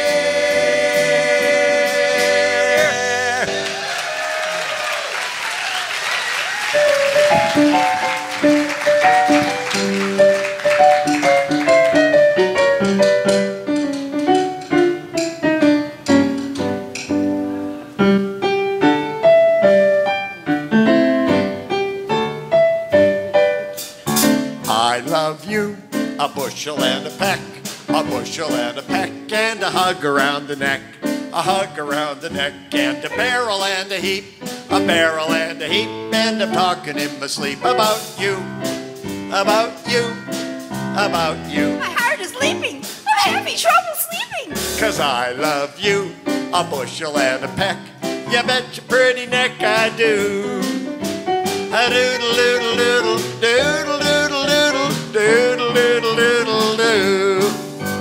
[SPEAKER 1] love you, a bushel and a peck, a bushel and a peck, and a hug around the neck, a hug around the neck, and a barrel and a heap, a barrel and a heap, and I'm talking in my sleep about you, about you, about you.
[SPEAKER 2] My heart is leaping. I'm having trouble sleeping.
[SPEAKER 1] 'Cause I love you, a bushel and a peck. You bet your pretty neck I do. A doodle doodle doodle, doodle doodle doodle, doodle doodle doodle doo.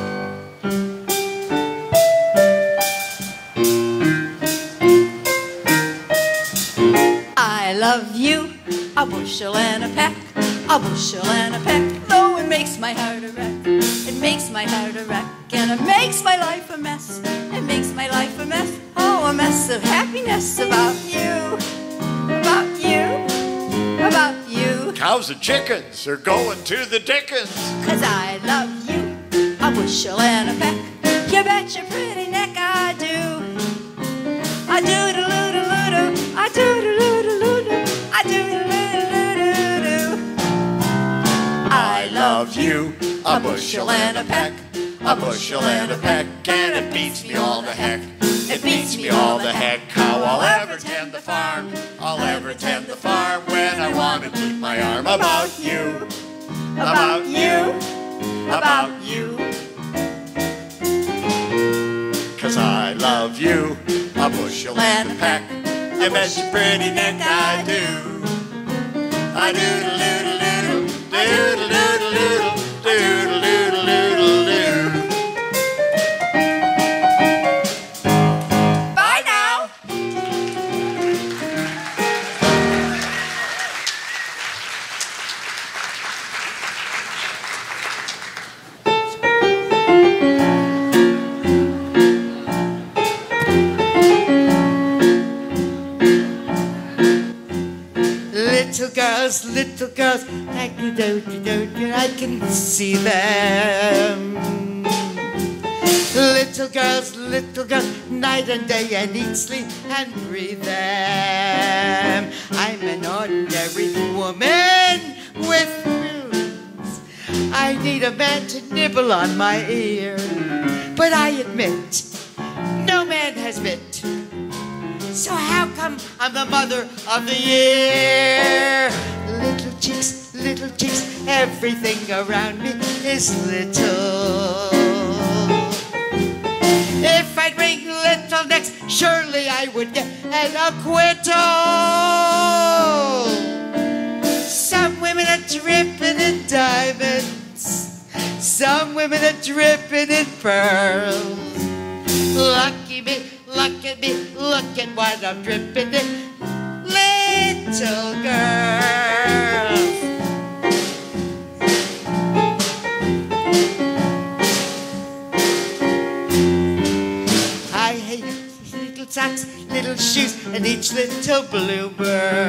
[SPEAKER 2] I love you, a bushel and a peck, a bushel and a peck. Though it makes my heart a wreck, it makes my heart a wreck, and it makes my life a mess, it makes my life a mess. Oh, a mess of happiness about you, about you, about you.
[SPEAKER 1] Cows and chickens are going to the dickens.
[SPEAKER 2] 'Cause I love you, a bushel and a peck. You bet your pretty neck I do. I do do do do do, I do do do do do, I do do do do do.
[SPEAKER 1] I love you, a bushel and a peck, a bushel and a peck, and it beats me all the heck. It beats me all the heck how I'll ever tend the farm, I'll ever tend the farm when I want to keep my arm about you, about you, about you. 'Cause I love you, a bushel and a peck. You bet your pretty neck I do. I doodle doodle doodle, doodle doodle doodle, doodle doodle doodle doo.
[SPEAKER 2] Bye now.
[SPEAKER 6] Little girls, little girls, I can, do, do, do, I can see them. Little girls, little girls, night and day, and eat, sleep, and breathe them. I'm an ordinary woman with roots. I need a man to nibble on my ear, but I admit, no man has bit. So how come I'm the mother of the year? Little cheeks, little cheeks, everything around me is little. If I'd bring little necks, surely I would get an acquittal. Some women are dripping in diamonds, some women are dripping in pearls. Lucky me, look at me, look at what I'm dripping in. Little girls. I hate little socks, little shoes, and each little bluebird.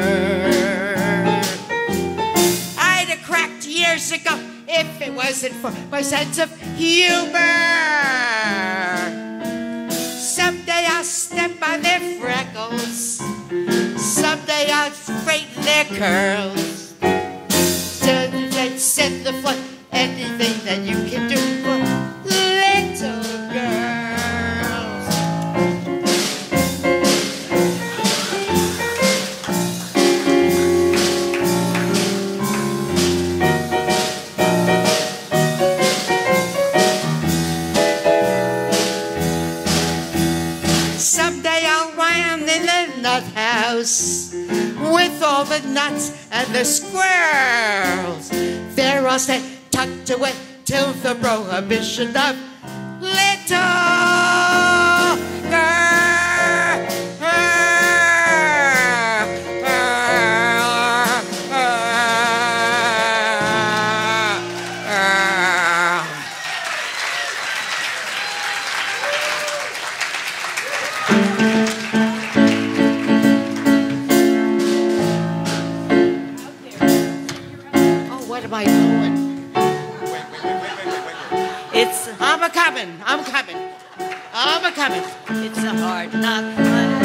[SPEAKER 6] I'd have cracked years ago if it wasn't for my sense of humor. Someday I'll step on their freckles. Someday I'll straighten their curls. Don't set the foot, anything that you can do for little girls. Someday I'll round in the nut house with all the nuts and the squirrels. They're all stay tucked away till the prohibition of little girl. What am I doing?
[SPEAKER 2] It's
[SPEAKER 6] I'm a coming. I'm coming. I'm a coming.
[SPEAKER 2] it's a hard knock life.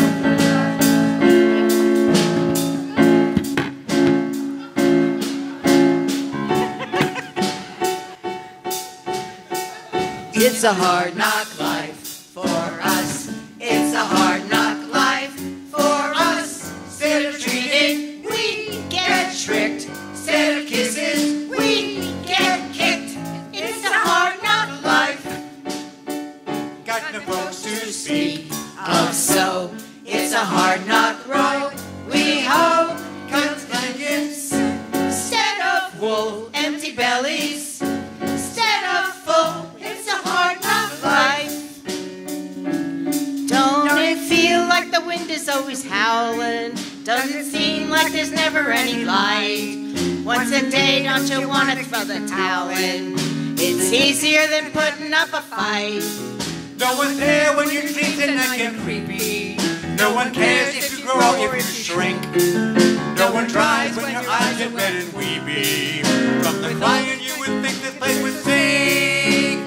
[SPEAKER 2] It's a hard knock life for us. It's a hard knock life for us. Instead of treating, we get tricked. Instead of kisses, we get kicked. It's a hard knock life.
[SPEAKER 10] Got no folks to speak
[SPEAKER 2] of, so it's a hard knock road. We hope comes blankets instead of wool, empty bellies instead of full. It's a hard knock life. Don't it feel like the wind is always howling? Doesn't seem like there's never any light. Once a day, don't you want to throw the towel in? It's easier than putting up a fight.
[SPEAKER 10] No one's there when you're sleeping and get creepy. No one cares if you grow or if you shrink. No one tries when your eyes get red and weepy. From the crying you would think this place would sing.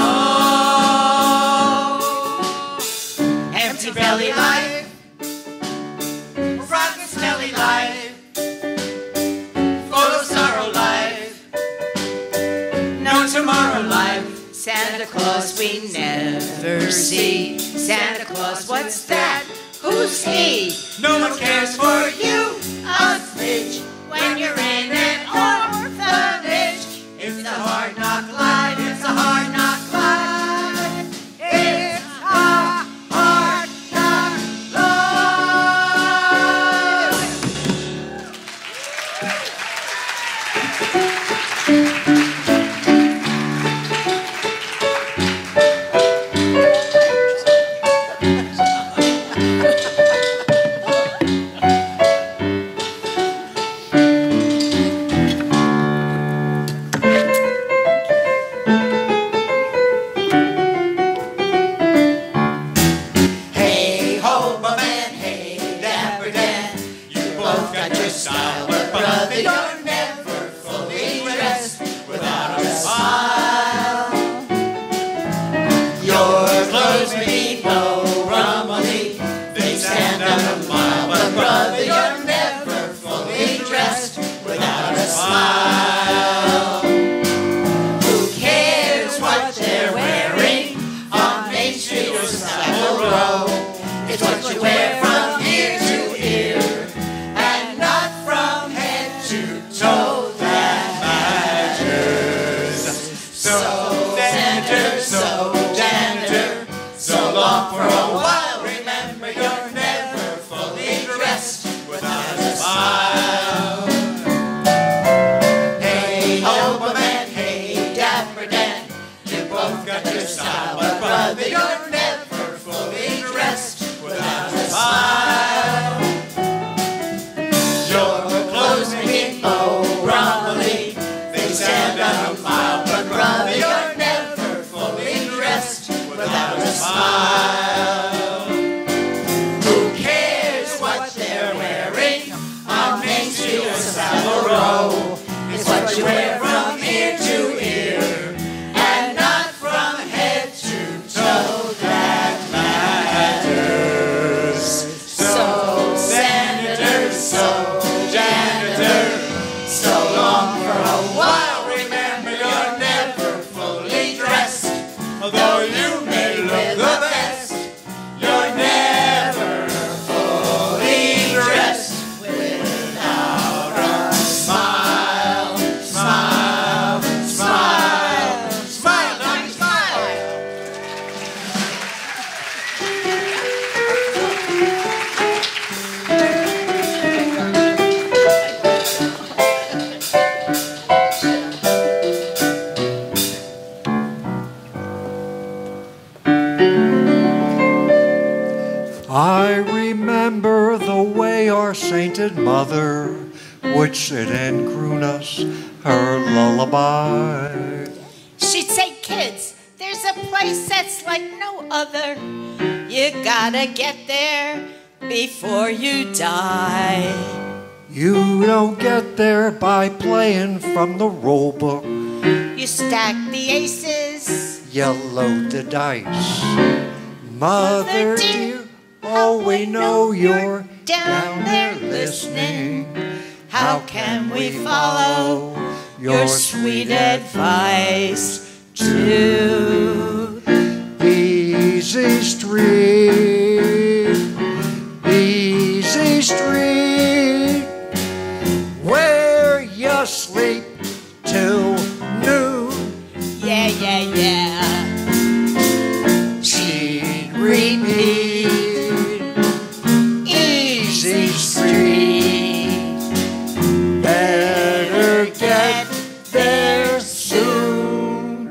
[SPEAKER 10] Oh,
[SPEAKER 2] empty belly life, rotten smelly life, full of sorrow life, no tomorrow life. Santa Claus we never see. Santa Claus, what's that? Who's he?
[SPEAKER 10] No one cares for
[SPEAKER 2] you, a smidge, when you're in an orphanage. It's a hard knock life. It's a hard knock life. It's a hard knock
[SPEAKER 9] I remember the way our sainted mother would sit and croon us her lullaby.
[SPEAKER 2] She'd say, kids, there's a place that's like no other. You gotta get there before you die.
[SPEAKER 9] You don't get there by playing from the roll book.
[SPEAKER 2] You stack the aces.
[SPEAKER 9] You load the dice. Mother dear, oh, we know you're down there listening.
[SPEAKER 2] How can we follow your sweet advice too?
[SPEAKER 9] Easy Street, easy street, where you sleep till noon.
[SPEAKER 11] Yeah, yeah, yeah.
[SPEAKER 9] She'd repeat, easy street, better get there soon.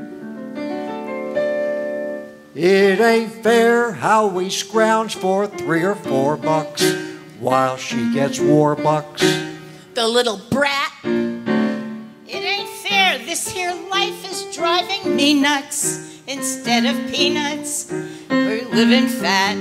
[SPEAKER 9] It ain't fair how we scrounge for three or four bucks while she gets war bucks.
[SPEAKER 11] The little brat. It ain't fair. This here life is driving me nuts. Instead of peanuts, we're living fat.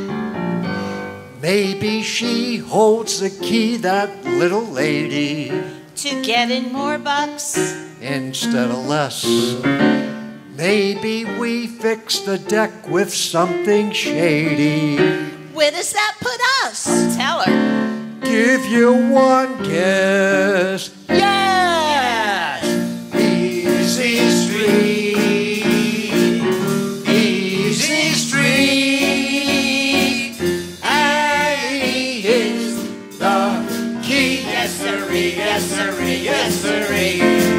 [SPEAKER 9] Maybe she holds the key, that little lady,
[SPEAKER 11] To get in more bucks.
[SPEAKER 9] instead of less. Maybe we fix the deck with something shady.
[SPEAKER 11] Where does that put us? Tell her.
[SPEAKER 9] Give you one guess.
[SPEAKER 11] Yeah!
[SPEAKER 9] Easy Street, easy street, I is the key.
[SPEAKER 10] Yes, sirree, yes, sirree, yes, sirree.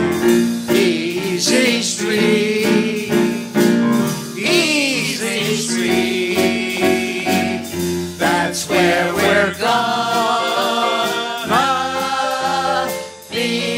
[SPEAKER 9] Easy Street, easy street, that's where we're gonna be.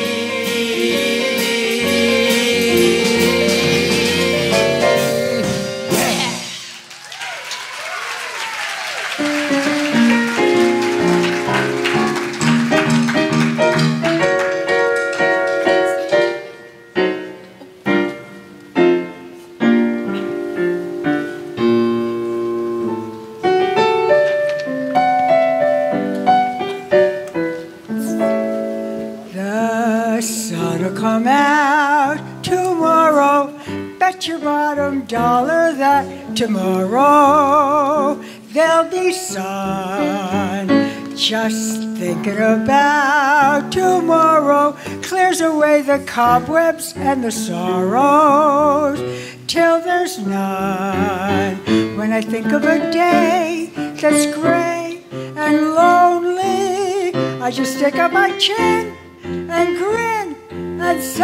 [SPEAKER 13] The sun'll come out tomorrow. Bet your bottom dollar that tomorrow there'll be sun. Just thinking about tomorrow clears away the cobwebs and the sorrows till there's none. When I think of a day that's gray and lonely, I just stick up my chin and grin and say,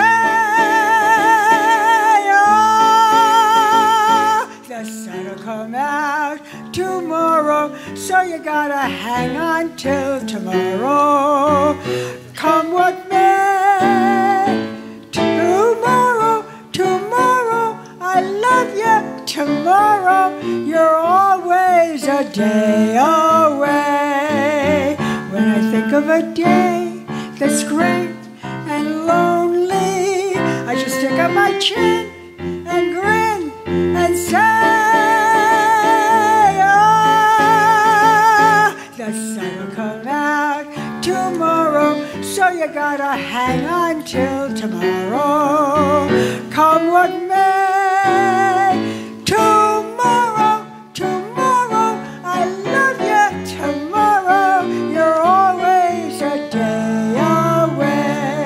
[SPEAKER 13] oh, the sun'll come out tomorrow, so you gotta hang on till tomorrow. Come what may, tomorrow, tomorrow, I love you, tomorrow, you're always a day away. When I think of a day that's great and lonely, I just stick up my chin and grin and say, oh, the sun will come out tomorrow, so you gotta hang on till tomorrow. Come what may, tomorrow, tomorrow, I love you, tomorrow, you're always a day away.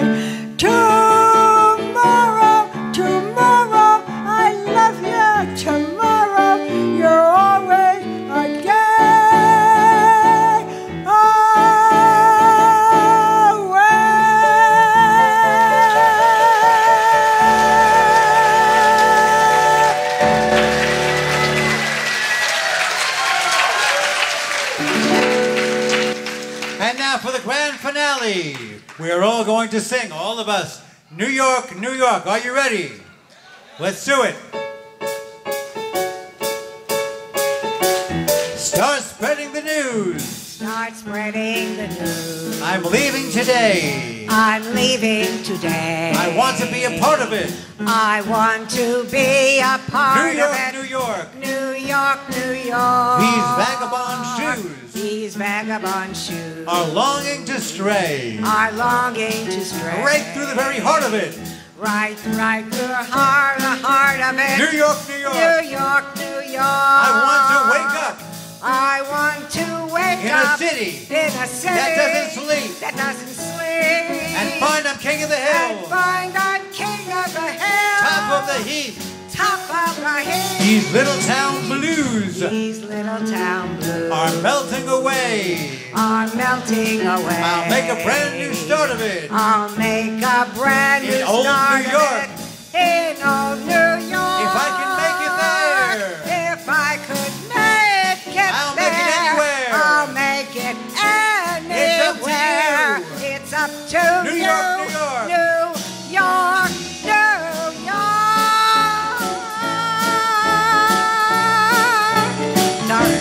[SPEAKER 13] Tomorrow, tomorrow, I love you, tomorrow, you're always a day
[SPEAKER 10] And now for the grand finale. We are all going to sing, all of us. New York, New York. Are you ready? Let's do it. Start spreading the news.
[SPEAKER 12] Start spreading the news.
[SPEAKER 10] I'm leaving today.
[SPEAKER 12] I'm leaving today.
[SPEAKER 10] I want to be a part of it.
[SPEAKER 12] I want to be a part
[SPEAKER 10] New York,
[SPEAKER 12] of it.
[SPEAKER 10] New York.
[SPEAKER 12] New York, New York.
[SPEAKER 10] These vagabond shoes
[SPEAKER 12] These vagabond shoes
[SPEAKER 10] are longing to stray
[SPEAKER 12] are longing to stray
[SPEAKER 10] right through the very heart of it.
[SPEAKER 12] Right, right through the heart, the heart of it.
[SPEAKER 10] New York, New York.
[SPEAKER 12] New York, New York.
[SPEAKER 10] I want to wake up
[SPEAKER 12] I want to wake
[SPEAKER 10] in
[SPEAKER 12] up
[SPEAKER 10] a city
[SPEAKER 12] in a city
[SPEAKER 10] that doesn't sleep
[SPEAKER 12] that doesn't sleep
[SPEAKER 10] and find I'm king of the hill,
[SPEAKER 12] and find I'm king of the hill,
[SPEAKER 10] top of the heap,
[SPEAKER 12] top of the
[SPEAKER 10] These little town blues
[SPEAKER 2] These little town blues
[SPEAKER 10] are melting away.
[SPEAKER 2] are melting away.
[SPEAKER 10] I'll make a brand new start of it.
[SPEAKER 2] I'll make a brand new
[SPEAKER 10] In old
[SPEAKER 2] start
[SPEAKER 10] New York.
[SPEAKER 2] of it. In old New York.
[SPEAKER 10] If I can make it there.
[SPEAKER 2] If I could make it
[SPEAKER 10] I'll
[SPEAKER 2] there.
[SPEAKER 10] make it anywhere.
[SPEAKER 2] I'll make it anywhere.
[SPEAKER 10] It's up to you.
[SPEAKER 2] It's up to
[SPEAKER 10] New
[SPEAKER 2] you.
[SPEAKER 10] York, New York.
[SPEAKER 2] New York, New York. Darn.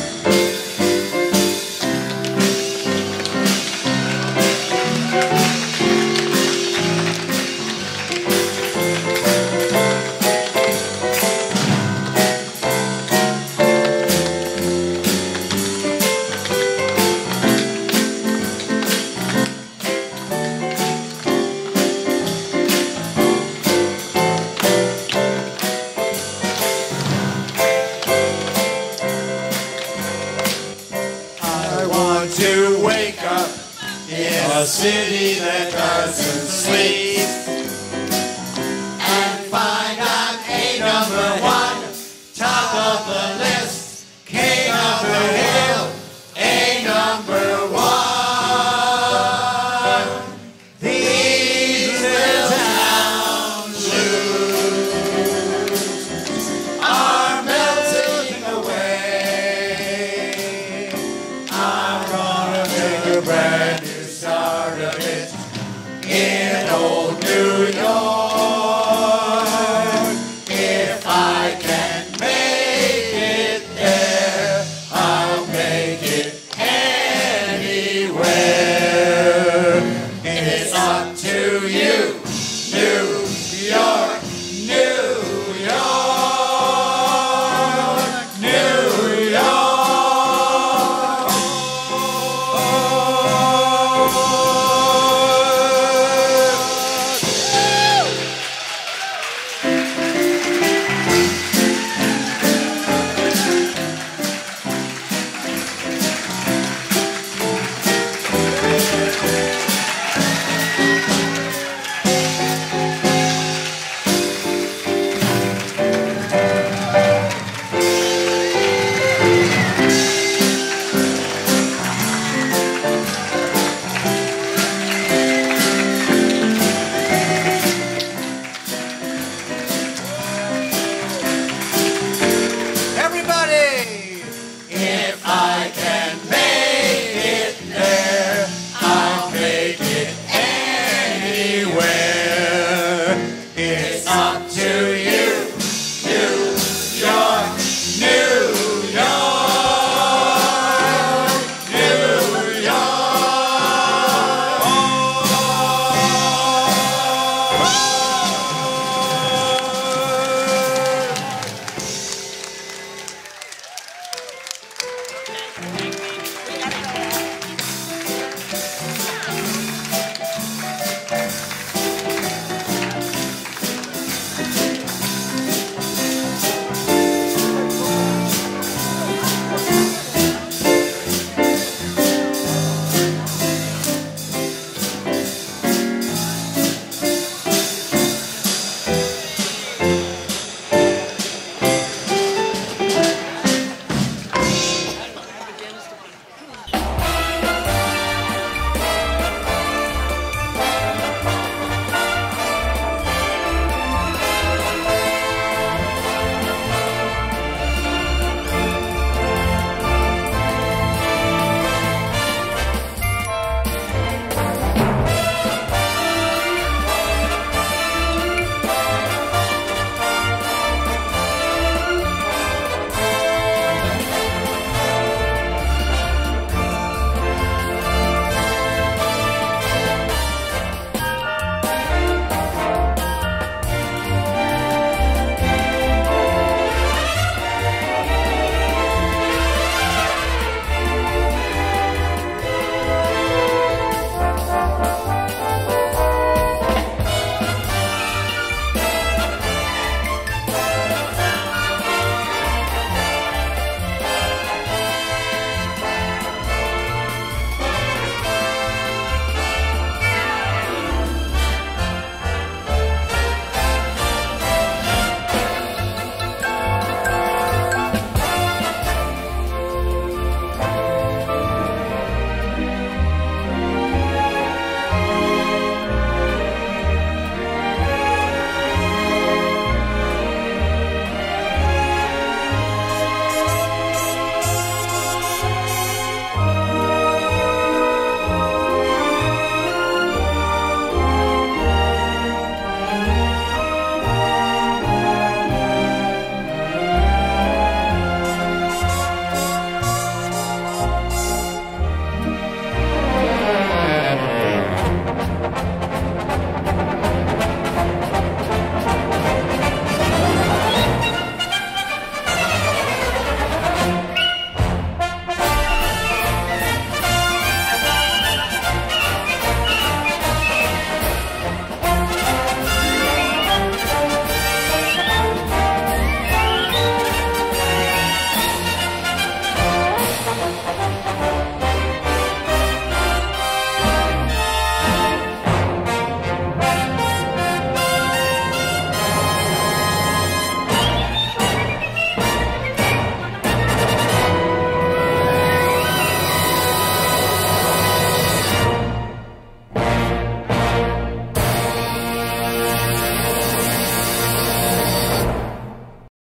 [SPEAKER 1] I want to wake up in a city that doesn't sleep and find I'm a number one, top of the list, king of the hill, a number one. These little town blues are melting away. I'm gonna make a brand new start of it in old New York. If I can make it there, I'll make it anywhere. It's up to you, New York.